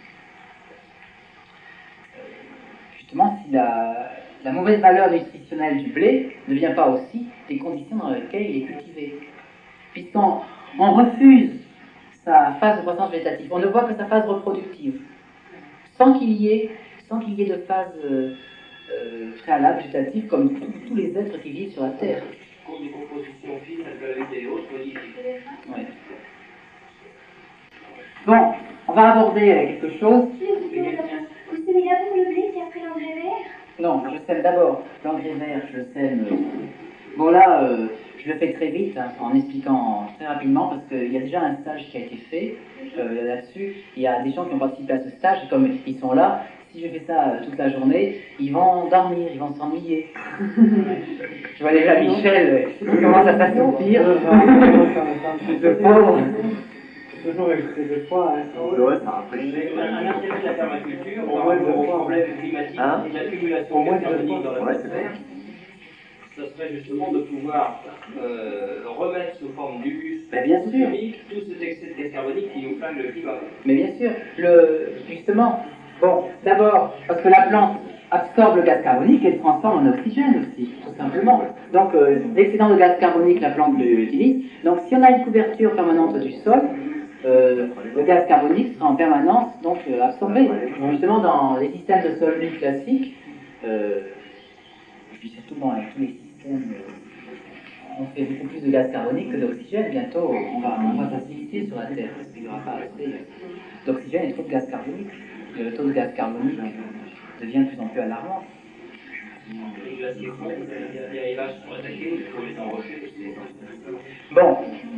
justement, si la... La mauvaise valeur nutritionnelle du blé ne vient pas aussi des conditions dans lesquelles il est cultivé. Puisqu'on on refuse sa phase de croissance végétative, on ne voit que sa phase reproductive, sans qu'il y ait, sans qu'il y ait de phase euh, euh, préalable végétative comme tous les êtres qui vivent sur la Terre. Comme des compositions fines, alcaloïdes et autres, modifiées. Ouais. Bon, on va aborder quelque chose. Vous semez d'abord le blé puis après l'engrais vert? Non, je sème d'abord l'engrais vert, je le sème. Euh... Bon là, euh, je le fais très vite, hein, en expliquant très rapidement, parce qu'il y a déjà un stage qui a été fait euh, là-dessus. Il y a des gens qui ont participé à ce stage, et comme ils sont là, si je fais ça euh, toute la journée, ils vont dormir, ils vont s'ennuyer. Je vois déjà Michel, il commence à s'assoupir. Le pauvre. Toujours avec ces deux fois, hein. Ouais, ça rafraîchit. Un intérêt de la permaculture, par rapport aux problèmes climatiques Hein? et l'accumulation de carbonique dans Ouais, l'atmosphère, ce serait justement de pouvoir euh, remettre sous forme d'humus Mais bien sûr. chimique tout cet excès de gaz carbonique qui nous flingue le climat. Mais bien sûr, le, justement, bon, d'abord, parce que la plante absorbe le gaz carbonique et le transforme en oxygène aussi, tout simplement. Donc, euh, l'excédent de gaz carbonique, la plante l'utilise. Donc, si on a une couverture permanente du sol, euh, le gaz carbonique sera en permanence donc euh, absorbé. Justement, dans les systèmes de sol nus classiques, euh, et puis surtout bon, avec tous les systèmes, euh, on fait beaucoup plus de gaz carbonique que d'oxygène. Bientôt, on va, on va s'asphyxier sur la Terre, parce qu'il n'y aura pas assez d'oxygène et trop de gaz carbonique. Le taux de gaz carbonique devient de plus en plus alarmant. Les glaciers fondent, les rivages sont attaqués, il faut les enrocher. Bon,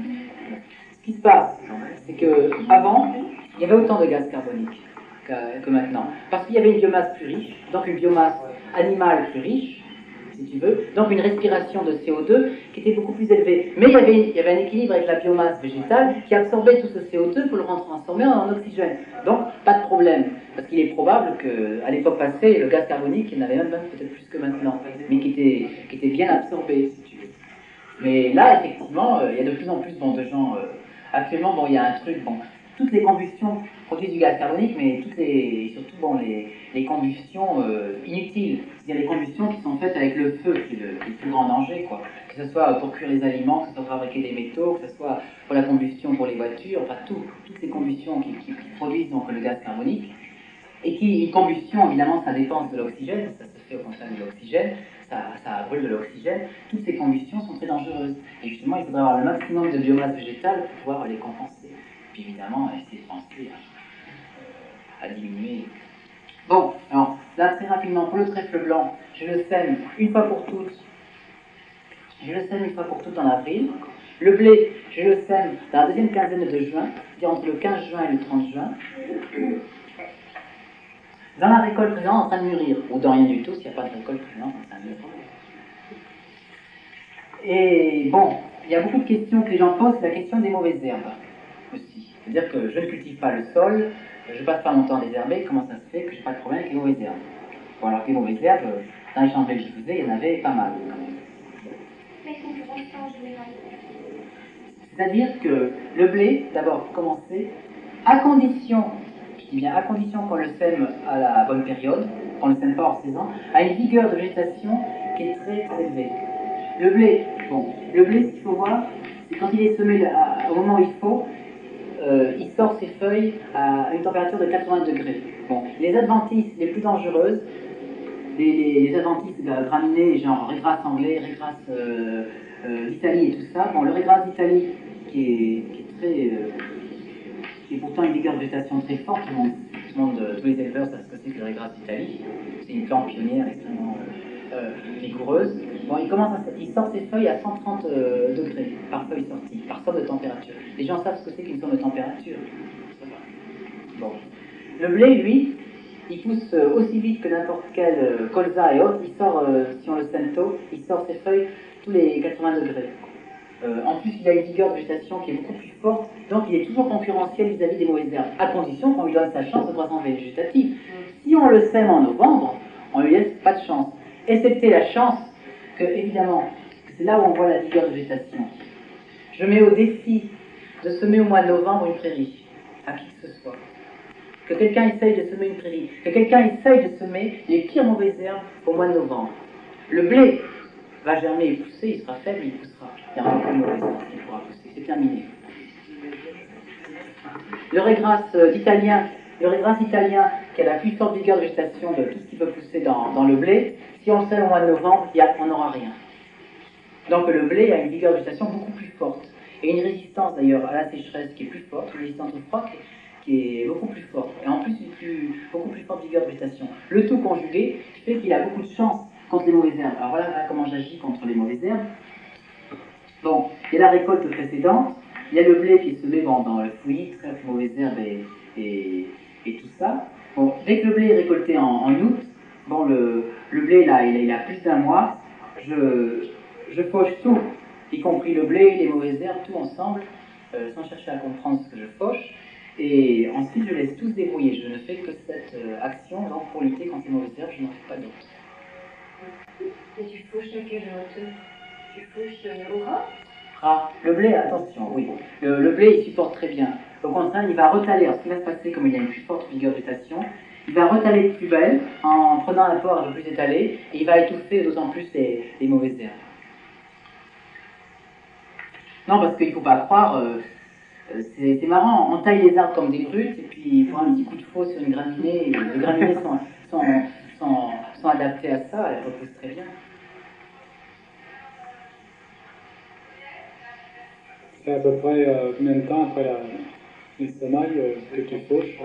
ce qui se passe, c'est qu'avant, il y avait autant de gaz carbonique que, que maintenant. Parce qu'il y avait une biomasse plus riche, donc une biomasse animale plus riche, si tu veux, donc une respiration de C O deux qui était beaucoup plus élevée. Mais il y avait, il y avait un équilibre avec la biomasse végétale qui absorbait tout ce C O deux pour le transformer en oxygène. Donc, pas de problème. Parce qu'il est probable qu'à l'époque passée, le gaz carbonique, il n'avait même pas peut-être plus que maintenant, mais qui était, qui était bien absorbé, si tu veux. Mais là, effectivement, euh, il y a de plus en plus bon, de gens... Euh, actuellement, bon, il y a un truc, bon, toutes les combustions produisent du gaz carbonique, mais toutes les, surtout bon, les, les combustions euh, inutiles, c'est-à-dire les combustions qui sont faites avec le feu, qui est le, qui est le plus grand danger, quoi. Que ce soit pour cuire les aliments, que ce soit pour fabriquer des métaux, que ce soit pour la combustion pour les voitures, enfin tout, toutes ces combustions qui, qui, qui produisent donc le gaz carbonique, et qui, une combustion, évidemment, ça dépense de l'oxygène, ça se fait au contact de l'oxygène, ça, ça brûle de l'oxygène, toutes ces combustions sont très dangereuses. Et justement, il faudrait avoir le maximum de biomasse végétale pour pouvoir les compenser. Puis évidemment, essayer de penser à, à diminuer. Bon, alors là, très rapidement, pour le trèfle blanc, je le sème une fois pour toutes. Je le sème une fois pour toutes en avril. Le blé, je le sème dans la deuxième quinzaine de juin, c'est-à-dire entre le quinze juin et le trente juin. Dans la récolte présente en train de mûrir, ou dans rien du tout s'il n'y a pas de récolte présente en train de mûrir. Et bon, il y a beaucoup de questions que les gens posent, c'est la question des mauvaises herbes aussi. C'est-à-dire que je ne cultive pas le sol, je passe pas mon temps à désherber, comment ça se fait que je n'ai pas de problème avec les mauvaises herbes? Bon, alors que les mauvaises herbes, dans les champs que je faisais, il y en avait pas mal quand même. Mais qu'on ne range pas en général. C'est-à-dire que le blé, d'abord pour commencer, à condition, je dis bien à condition qu'on le sème à la bonne période, qu'on ne le sème pas hors saison, a une vigueur de végétation qui est très, très élevée. Le blé, bon, le blé, ce qu'il faut voir, c'est quand il est semé à, au moment où il faut, euh, il sort ses feuilles à une température de quatre-vingts degrés. Bon, les adventices les plus dangereuses, les, les, les adventices graminées, genre régras anglais, régras euh, euh, d'Italie et tout ça, bon, le régras d'Italie, qui est, qui est très... Euh, qui est pourtant une vigueur de végétation très forte, tout le monde, tout le monde, tous les éleveurs savent ce que c'est que le régras d'Italie, c'est une plante pionnière extrêmement euh, euh, vigoureuse. Bon, il, commence à, il sort ses feuilles à cent trente euh, degrés par feuille sortie, par somme de température. Les gens savent ce que c'est qu'une somme de température. Bon. Le blé, lui, il pousse euh, aussi vite que n'importe quel euh, colza et autres. Il sort, euh, si on le sème tôt, il sort ses feuilles tous les quatre-vingts degrés. Euh, en plus, il a une vigueur de végétation qui est beaucoup plus forte, donc il est toujours concurrentiel vis-à-vis des mauvaises herbes, à condition qu'on lui donne sa chance de croissance végétative. Si on le sème en novembre, on lui laisse pas de chance. Excepté la chance que, évidemment, c'est là où on voit la vigueur de végétation. Je mets au défi de semer au mois de novembre une prairie, à qui que ce soit. Que quelqu'un essaye de semer une prairie, que quelqu'un essaye de semer les pires mauvaises herbes au mois de novembre. Le blé va germer et pousser, il sera faible, il poussera. Il n'y aura aucune mauvaise herbe qui pourra pousser, c'est terminé. Le régras euh, italien, le régras italien, qui a la plus forte vigueur de végétation de tout ce qui peut pousser dans, dans le blé, si on le sème au mois de novembre, y a, on n'aura rien. Donc le blé a une vigueur de végétation beaucoup plus forte. Et une résistance d'ailleurs à la sécheresse qui est plus forte, une résistance au froid qui est, qui est beaucoup plus forte. Et en plus, une plus, beaucoup plus forte vigueur de végétation. Le tout conjugué fait qu'il a beaucoup de chance contre les mauvaises herbes. Alors voilà, voilà comment j'agis contre les mauvaises herbes. Bon, il y a la récolte précédente, il y a le blé qui est semé bon, dans le fouillis, très mauvaises herbes et, et, et tout ça. Bon, dès que le blé est récolté en, en août, bon, le, le blé là, il, il a plus d'un mois, je, je fauche tout, y compris le blé, les mauvaises herbes, tout ensemble, euh, sans chercher à comprendre ce que je fauche. Et ensuite, je laisse tout se débrouiller. Je ne fais que cette euh, action, donc pour lutter contre les mauvaises herbes, je n'en fais pas d'autre. Et tu fauches à quelle hauteur? Tu fauches euh, au ras? Ah, le blé, attention, oui. Le, le blé, il supporte très bien. Au contraire, il va retaler. Alors, ce qui va se passer, comme il y a une plus forte vigueur de végétation, il va retaler de plus belle en prenant un port un peu plus étalé, et il va étouffer d'autant plus les, les mauvaises herbes. Non, parce qu'il ne faut pas croire, euh, c'est marrant, on taille les arbres comme des brutes, et puis pour un petit coup de faux sur une graminée, les graminées sont, sont, sont, sont adaptées à ça, elles repoussent très bien. C'est à peu près euh, combien de temps après la, les semailles euh, que tu fauches?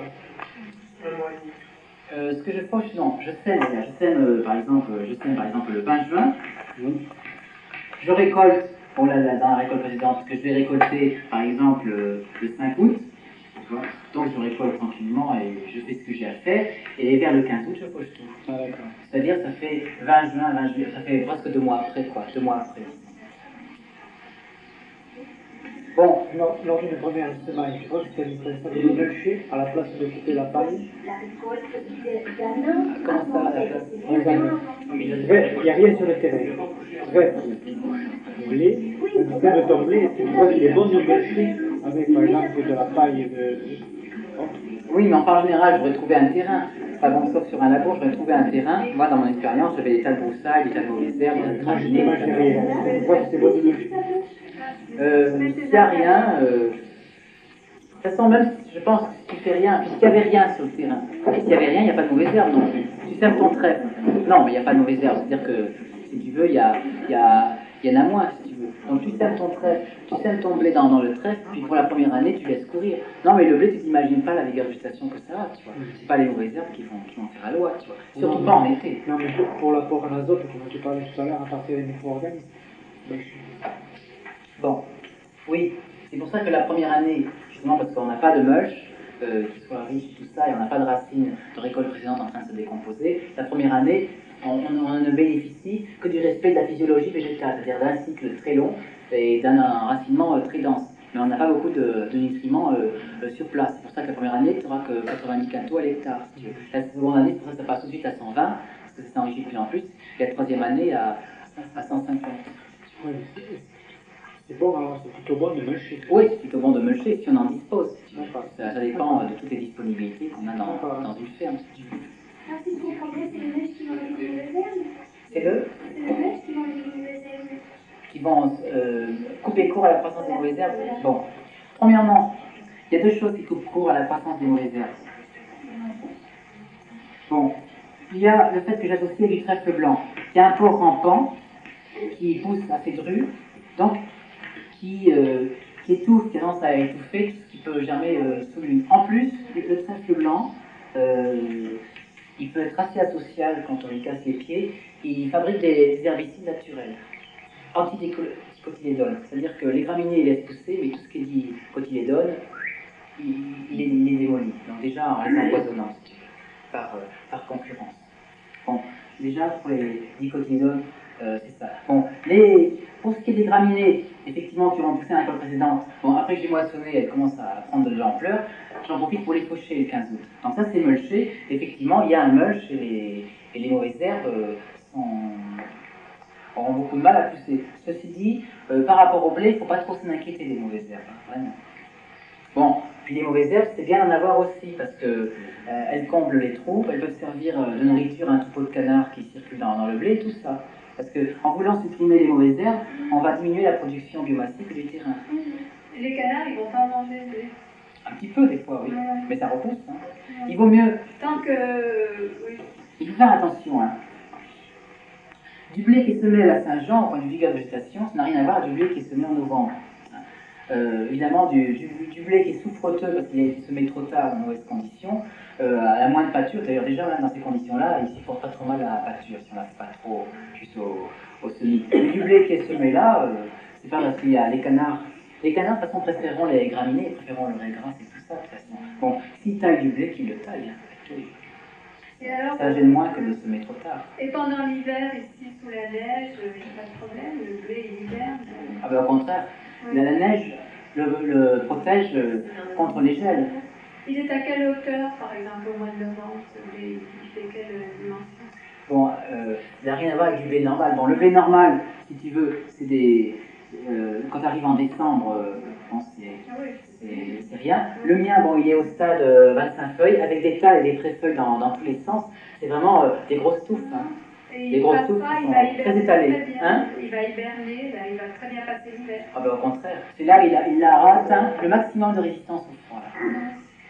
euh, Ce que je fauche, non, je sème, je sème euh, par exemple, je sème par exemple le vingt juin, mmh. Je récolte, bon là, là dans la récolte précédente, que je vais récolter par exemple euh, le cinq août, donc je récolte tranquillement et je fais ce que j'ai à faire, et vers le quinze août je fauche tout. Ah, d'accord. C'est-à-dire ça fait vingt juin, vingt juillet, ça fait presque deux mois après quoi, deux mois après. Bon, lors, lors d'une première semaine, je crois que c'est indispensable de mulcher à la place de couper la paille. Comment ça, à la place? Il n'y a rien sur le terrain. Bref, le blé, le bulletin de ton blé, tu crois qu'il est bon de mulcher avec par exemple de la paille de... Oui, mais enfin, en général, je retrouvais un terrain. Enfin bon, sauf sur un labour, je retrouvais un terrain. Moi, dans mon expérience, j'avais des tas de broussailles, des tas de mauvaises herbes, des tas de Moi, trajets, moi, des tas de- j'avais... Moi, c'était pas de mulch. Euh, s'il n'y a rien, euh, de toute façon, même si je pense que si tu fais rien, puisqu'il n'y avait rien sur le terrain, et s'il n'y avait rien, il n'y a pas de mauvaise herbe non plus. Tu sèmes ton trèfle. Non, mais il n'y a pas de mauvaise herbe. C'est-à-dire que, si tu veux, il y, a, il, y a, il y en a moins, si tu veux. Donc tu sèmes ton trèfle, tu sèmes ton blé dans, dans le trèfle, puis pour la première année, tu laisses courir. Non, mais le blé, tu t'imagines pas la végétation que ça a, tu vois. C'est pas les mauvaises herbes qui vont, qui vont faire la loi, tu vois. Surtout pas en été. Non, mais pour, pour l'apport en azote, comme tu parlais tout à l'heure, à partir des micro-organismes. Ben, je... Bon, oui, c'est pour ça que la première année, justement parce qu'on n'a pas de mulch, euh, qui soit riche et tout ça, et on n'a pas de racines de récolte précédente en train de se décomposer, la première année, on, on, on ne bénéficie que du respect de la physiologie végétale, c'est-à-dire d'un cycle très long et d'un enracinement euh, très dense. Mais on n'a pas beaucoup de, de nutriments euh, euh, sur place. C'est pour ça que la première année, tu n'auras que quatre-vingt-dix quintaux à l'hectare. Si tu veux. La seconde année, c'est pour ça que ça passe tout de suite à cent vingt, parce que ça s'enrichit de plus en plus, et la troisième année à, à cent cinquante. Oui, c'est bon, alors c'est plutôt bon de mulcher. Oui, c'est plutôt bon de mulcher si on en dispose. Si tu veux. D'accord. Ça, ça dépend de toutes les disponibilités qu'on a dans, dans une ferme. Si tu veux. Alors, si je comprends bien, c'est les mèches qui vont avec les mauvaises herbes. C'est le C'est les mèches qui vont avec les mauvaises herbes. qui vont euh, couper court à la croissance des mauvaises herbes. Bon, premièrement, il y a deux choses qui coupent court à la croissance des mauvaises herbes. Bon, il y a le fait que j'associe du trèfle blanc, qui a un port rampant, qui pousse assez dru, donc qui, euh, qui étouffe, qui a tendance à étouffer tout ce qui peut germer euh, sous lui. En plus, le trèfle blanc, euh, il peut être assez asocial quand on lui casse les pieds. Il fabrique des herbicides naturels, anticotylédones. C'est-à-dire que les graminées, ils laissent pousser, mais tout ce qui est dit cotylédone, il, il, les, il les démolit. Donc déjà, en les empoisonnant, par, euh, par concurrence. Bon, déjà, pour les dicotylédones, euh, c'est ça. Bon, les, pour ce qui est des graminées, effectivement, qui ont poussé un col précédent, bon, après que j'ai moissonné, elles commencent à prendre de l'ampleur, j'en profite pour les faucher le quinze août. Donc ça, c'est mulché. Effectivement, il y a un mulch et les, et les mauvaises herbes euh, sont, auront beaucoup de mal à pousser. Ceci dit, euh, par rapport au blé, il ne faut pas trop s'en inquiéter des mauvaises herbes, hein, vraiment. Bon, puis les mauvaises herbes, c'est bien d'en avoir aussi, parce qu'elles euh, comblent les trous, elles peuvent servir euh, de nourriture à un troupeau de canards qui circule dans, dans le blé, tout ça. Parce qu'en voulant supprimer les mauvaises herbes, on va diminuer la production biomassique du terrain. Et les canards, ils vont pas en manger, blé. Un petit peu des fois, oui, Ouais. mais ça repousse. Hein. Il vaut mieux... Tant que... Oui. Il faut faire attention. Hein. Du blé qui est semé à la Saint-Jean, au point de vue de végétation, ça n'a rien à voir avec du blé qui est semé en novembre. Euh, évidemment, du, du, du blé qui est souffreteux parce qu'il a été semé trop tard dans de mauvaises conditions, euh, à la moindre pâture, d'ailleurs déjà même dans ces conditions-là, il ne supporte pas trop mal la pâture si on ne la fait pas trop juste au, au semis. Et du blé qui est semé là, euh, c'est pas parce qu'il y a les canards. Les canards, de toute façon, préféreront les graminées, préféreront le raisin et tout ça, de toute façon. Bon, s'ils taillent du blé, qu'ils le taillent. Hein. Et alors, ça gêne moins que de semer trop tard. Et pendant l'hiver, ici, sous la neige, il n'y a pas de problème, le blé il hiberne. Ah ben au contraire, Oui. la, la neige le, le protège euh, contre les gels. Il est à quelle hauteur, par exemple, au mois de novembre, ce blé? Il fait quelle dimension? Bon, euh, il n'a rien à voir avec du blé normal. Bon, le blé normal, si tu veux, c'est des... Euh, quand tu arrives en décembre, euh, bon, c'est rien. Le mien, bon, il est au stade euh, vingt-cinq feuilles, avec des tas et des pré-feuilles dans, dans tous les sens. C'est vraiment euh, des grosses touffes. Hein. Et des il grosses passe touffes pas, qui il sont va hiberner très étalées. très bien. Hein? Il va hiberner, là, il va très bien passer l'hiver. Ah ben au contraire, c'est là il a, il a atteint le maximum de résistance au froid. Là.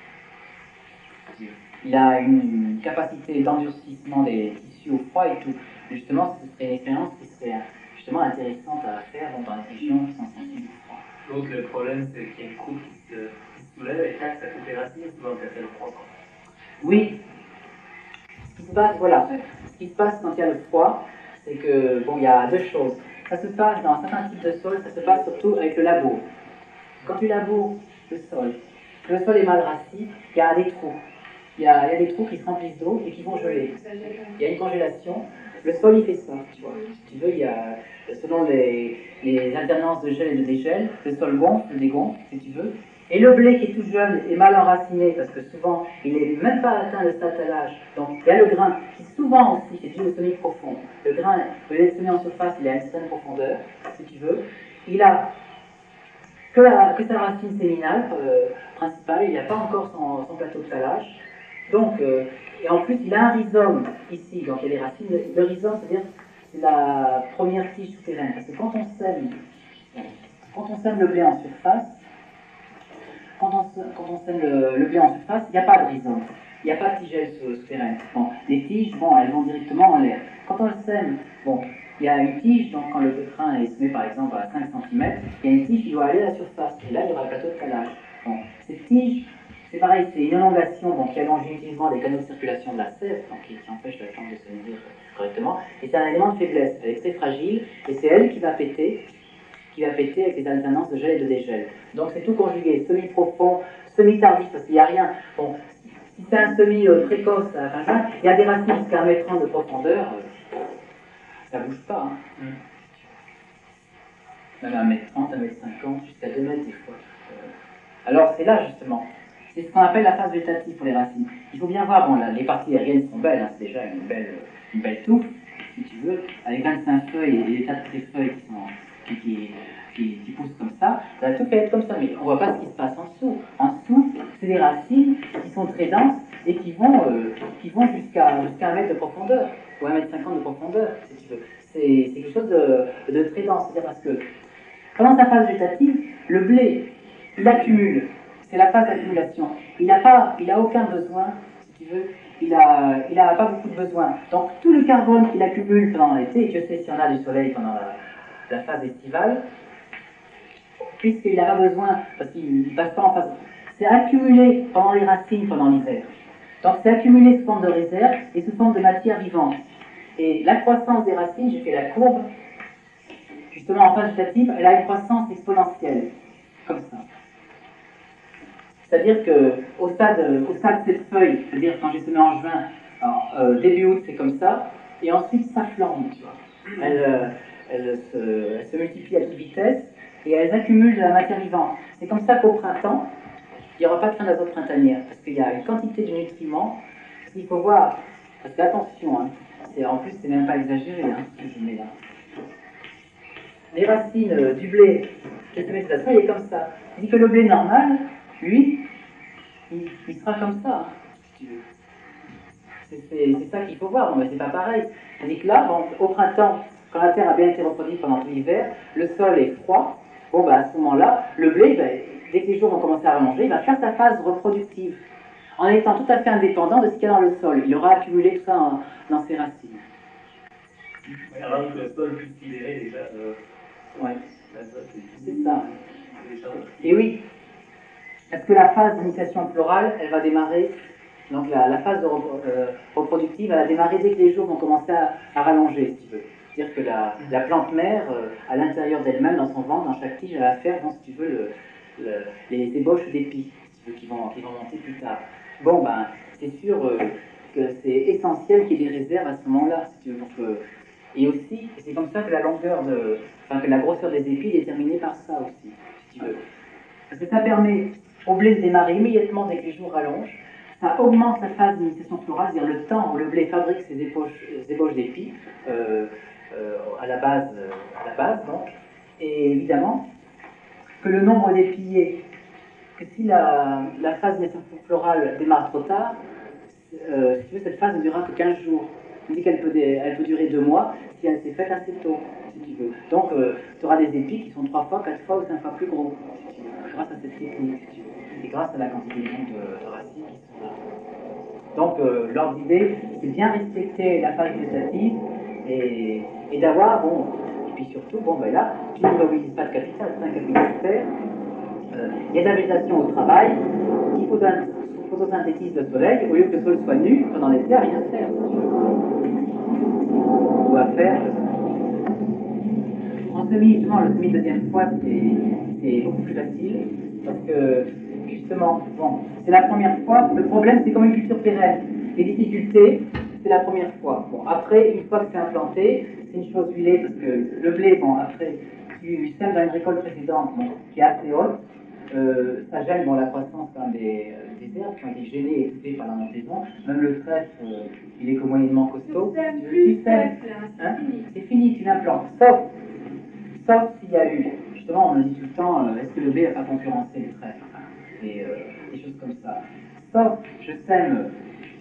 Il a une capacité d'endurcissement des tissus au froid et tout. Justement, ce serait une expérience qui serait justement intéressante à faire dans les régions qui sont sensibles au froid. Donc le problème, c'est qu'il y a une coupe qui se, qui se soulève et tac, ça coupe les racines, souvent ça fait le froid. Quoi. Oui. Ce qui se passe, voilà. Ce qui se passe quand il y a le froid, c'est que, bon, il y a deux choses. Ça se passe dans certains types de sols, ça se passe surtout avec le labour. Quand tu laboures le sol, que le sol est mal rassis, il y a des trous. Il y a, il y a des trous qui se remplissent d'eau et qui vont geler. Il y a une congélation. Le sol, il fait ça, tu vois. Si tu veux, il y a, selon les, les alternances de gel et de dégel, le sol gonfle, dégonfle, si tu veux. Et le blé qui est tout jeune et mal enraciné, parce que souvent, il n'est même pas atteint le statalage. Donc, il y a le grain qui souvent aussi, c'est toujours le semis profond. Le grain, au lieu d'être semé en surface, il a une certaine profondeur, si tu veux. Il a que, la, que sa racine séminale euh, principale, il n'a pas encore son, son plateau de thalage. Donc, euh, et en plus, il a un rhizome ici, donc il y a les racines. Le, le rhizome, c'est-à-dire c'est la première tige souterraine. Parce que quand on sème, quand on sème le blé en surface, quand on, quand on sème le, le blé en surface, il n'y a pas de rhizome. Il n'y a pas de tigelle souterraine. Bon, les tiges, bon, elles vont directement en l'air. Quand on le sème, bon, il y a une tige, donc quand le pétrin est semé par exemple à cinq centimètres, il y a une tige qui doit aller à la surface. Et là, il y aura le plateau de thalage. Bon, cette tige, c'est pareil, c'est une élongation donc, qui allonge inutilement les canaux de circulation de la sève, donc qui, qui empêche la plante de se nourrir correctement. Et c'est un élément de faiblesse. Elle est très fragile et c'est elle qui va péter, qui va péter avec les alternances de gel et de dégel. Donc c'est tout conjugué, semi-profond, semi-tardif, parce qu'il n'y a rien. Bon, si c'est un semi euh, précoce à la fin juin, il y a des racines jusqu'à un mètre trente de profondeur, euh, ça ne bouge pas. Hein. Mm. Même un mètre trente, un mètre cinquante, jusqu'à deux mètres des fois. Euh, alors c'est là justement. C'est ce qu'on appelle la phase végétative pour les racines. Il faut bien voir, bon, là, les parties aériennes sont belles, hein, c'est déjà une belle, une belle touffe, si tu veux, avec vingt-cinq feuilles et des tas de feuilles qui, sont, qui, qui, qui, qui poussent comme ça. La touffe elle est comme ça, mais on ne voit pas ce qui se passe en dessous. En dessous, c'est des racines qui sont très denses et qui vont, euh, qui vont jusqu'à jusqu'à un mètre de profondeur, ou un mètre cinquante de profondeur, si tu veux. C'est quelque chose de, de très dense, c'est-à-dire parce que pendant sa phase végétative, le blé, il accumule. C'est la phase d'accumulation. Il n'a pas, il a aucun besoin, si tu veux, il n'a il a pas beaucoup de besoin. Donc tout le carbone qu'il accumule pendant l'été, et Dieu sait si on a du soleil pendant la, la phase estivale, puisqu'il n'a pas besoin, parce qu'il ne passe pas en phase, c'est accumulé pendant les racines pendant l'hiver. Donc c'est accumulé sous forme de réserve et sous forme de matière vivante. Et la croissance des racines, j'ai fait la courbe, justement en phase végétative, elle a une croissance exponentielle, comme ça. C'est-à-dire qu'au stade, au stade de cette feuille, c'est-à-dire quand j'ai semé en juin, alors, euh, début août c'est comme ça, et ensuite ça flambe, tu vois. Elle, euh, elle, se, elle se multiplie à toute vitesse, et elles accumulent de la matière vivante. C'est comme ça qu'au printemps, il n'y aura pas de fin d'azote printanière, parce qu'il y a une quantité de nutriments, il faut voir, parce que attention, hein, en plus c'est même pas exagéré, hein, ce que je mets là. Les racines euh, du blé, qui se mettent de la feuille, est comme ça. Il dit que le blé normal, lui, il, il sera comme ça, hein, si tu veux. C'est ça qu'il faut voir, bon, mais c'est pas pareil. Tandis que là, bon, au printemps, quand la terre a bien été refroidie pendant tout l'hiver, le sol est froid, bon, bah, à ce moment-là, le blé, bah, dès que les jours vont commencer à rallonger, il va faire sa phase reproductive, en étant tout à fait indépendant de ce qu'il y a dans le sol. Il aura accumulé tout ça en, dans ses racines. Oui, alors que le sol puisse libérer déjà euh, ouais. C'est ça. Et oui, parce que la phase d'initiation florale, elle va démarrer, donc la, la phase de, euh, reproductive, elle va démarrer dès que les jours vont commencer à, à rallonger, si tu veux. C'est-à-dire que la, la plante mère, euh, à l'intérieur d'elle-même, dans son ventre, dans chaque tige, elle va faire, donc, si tu veux, le, le, les ébauches d'épis, si tu veux, qui vont, qui vont monter plus tard. Bon, ben, c'est sûr euh, que c'est essentiel qu'il y ait des réserves à ce moment-là, si tu veux, pour que... Et aussi, c'est comme ça que la longueur de, enfin que la grosseur des épis est déterminée par ça aussi, si tu veux. Parce que ça permet au blé de démarrer immédiatement dès que les jours rallongent. Ça augmente la phase d'initiation florale, c'est-à-dire le temps où le blé fabrique ses ébauches, ses ébauches d'épis euh, euh, à la base, euh, à la base donc. Et évidemment que le nombre d'épillés, que si la, la phase d'initiation florale démarre trop tard, euh, si tu veux, cette phase ne durera que quinze jours. On dit qu'elle peut, elle peut durer deux mois si elle s'est faite assez tôt, si tu veux. Donc, euh, tu auras des épis qui sont trois fois, quatre fois ou cinq fois plus gros, si tu veux, grâce à cette technique, si tu veux, et grâce à la quantité de, de racines qui sont là. Donc, euh, l'ordre d'idée, c'est bien respecter la phase végétative et, et d'avoir, bon, et puis surtout, bon, ben là, tu ne mobilises pas de capital, c'est un capital faire. Euh, il y a de la végétation au travail, il faut d'un photosynthétise le soleil, au lieu que le sol soit nu, pendant l'été, à rien faire. On doit faire. En semi, justement, le semi deuxième fois, c'est beaucoup plus facile, parce que, justement, bon, c'est la première fois, le problème, c'est comme une culture pérenne. Les difficultés, c'est la première fois. Bon, après, une fois que c'est implanté, c'est une chose huilée, parce que le blé, bon, après, tu sèmes dans une récolte précédente, bon, qui est assez haute, Euh, ça gêne bon, la croissance hein, des, des herbes qui ont été gênées et écoutées par la montaison. Même le trèfle, euh, il est que moyennement costaud. Tu plus tu sais, hein, c'est fini, tu l'implantes. Sauf, sauf s'il y a eu, je justement, on me dit tout le temps, euh, est-ce que le blé n'a pas concurrencé le trèfle, hein, et euh, des choses comme ça. Sauf, je sème,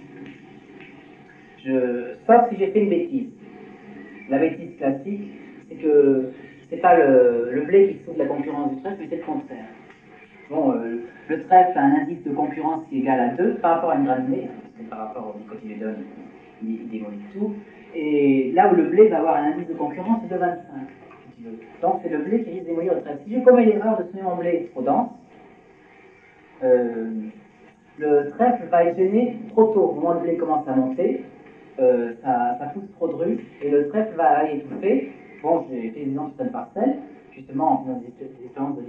je, sauf si j'ai fait une bêtise. La bêtise classique, c'est que c'est pas le, le blé qui souffre de la concurrence du trèfle, mais c'est le contraire. Bon, euh, le trèfle a un indice de concurrence qui est égal à deux par rapport à une graine de blé, hein, parce que par rapport au dicotylédone, il, il démolit tout. Et là où le blé va avoir un indice de concurrence de vingt-cinq, si tu veux. Donc c'est le blé qui risque de démolir le trèfle. Si je commets l'erreur de semer mon blé trop dense, euh, le trèfle va être gêné trop tôt. Au moment où le blé commence à monter, euh, ça, ça pousse trop de rue, et le trèfle va aller étouffer. Bon, j'ai fait des exemples sur une parcelle, justement en faisant des expériences de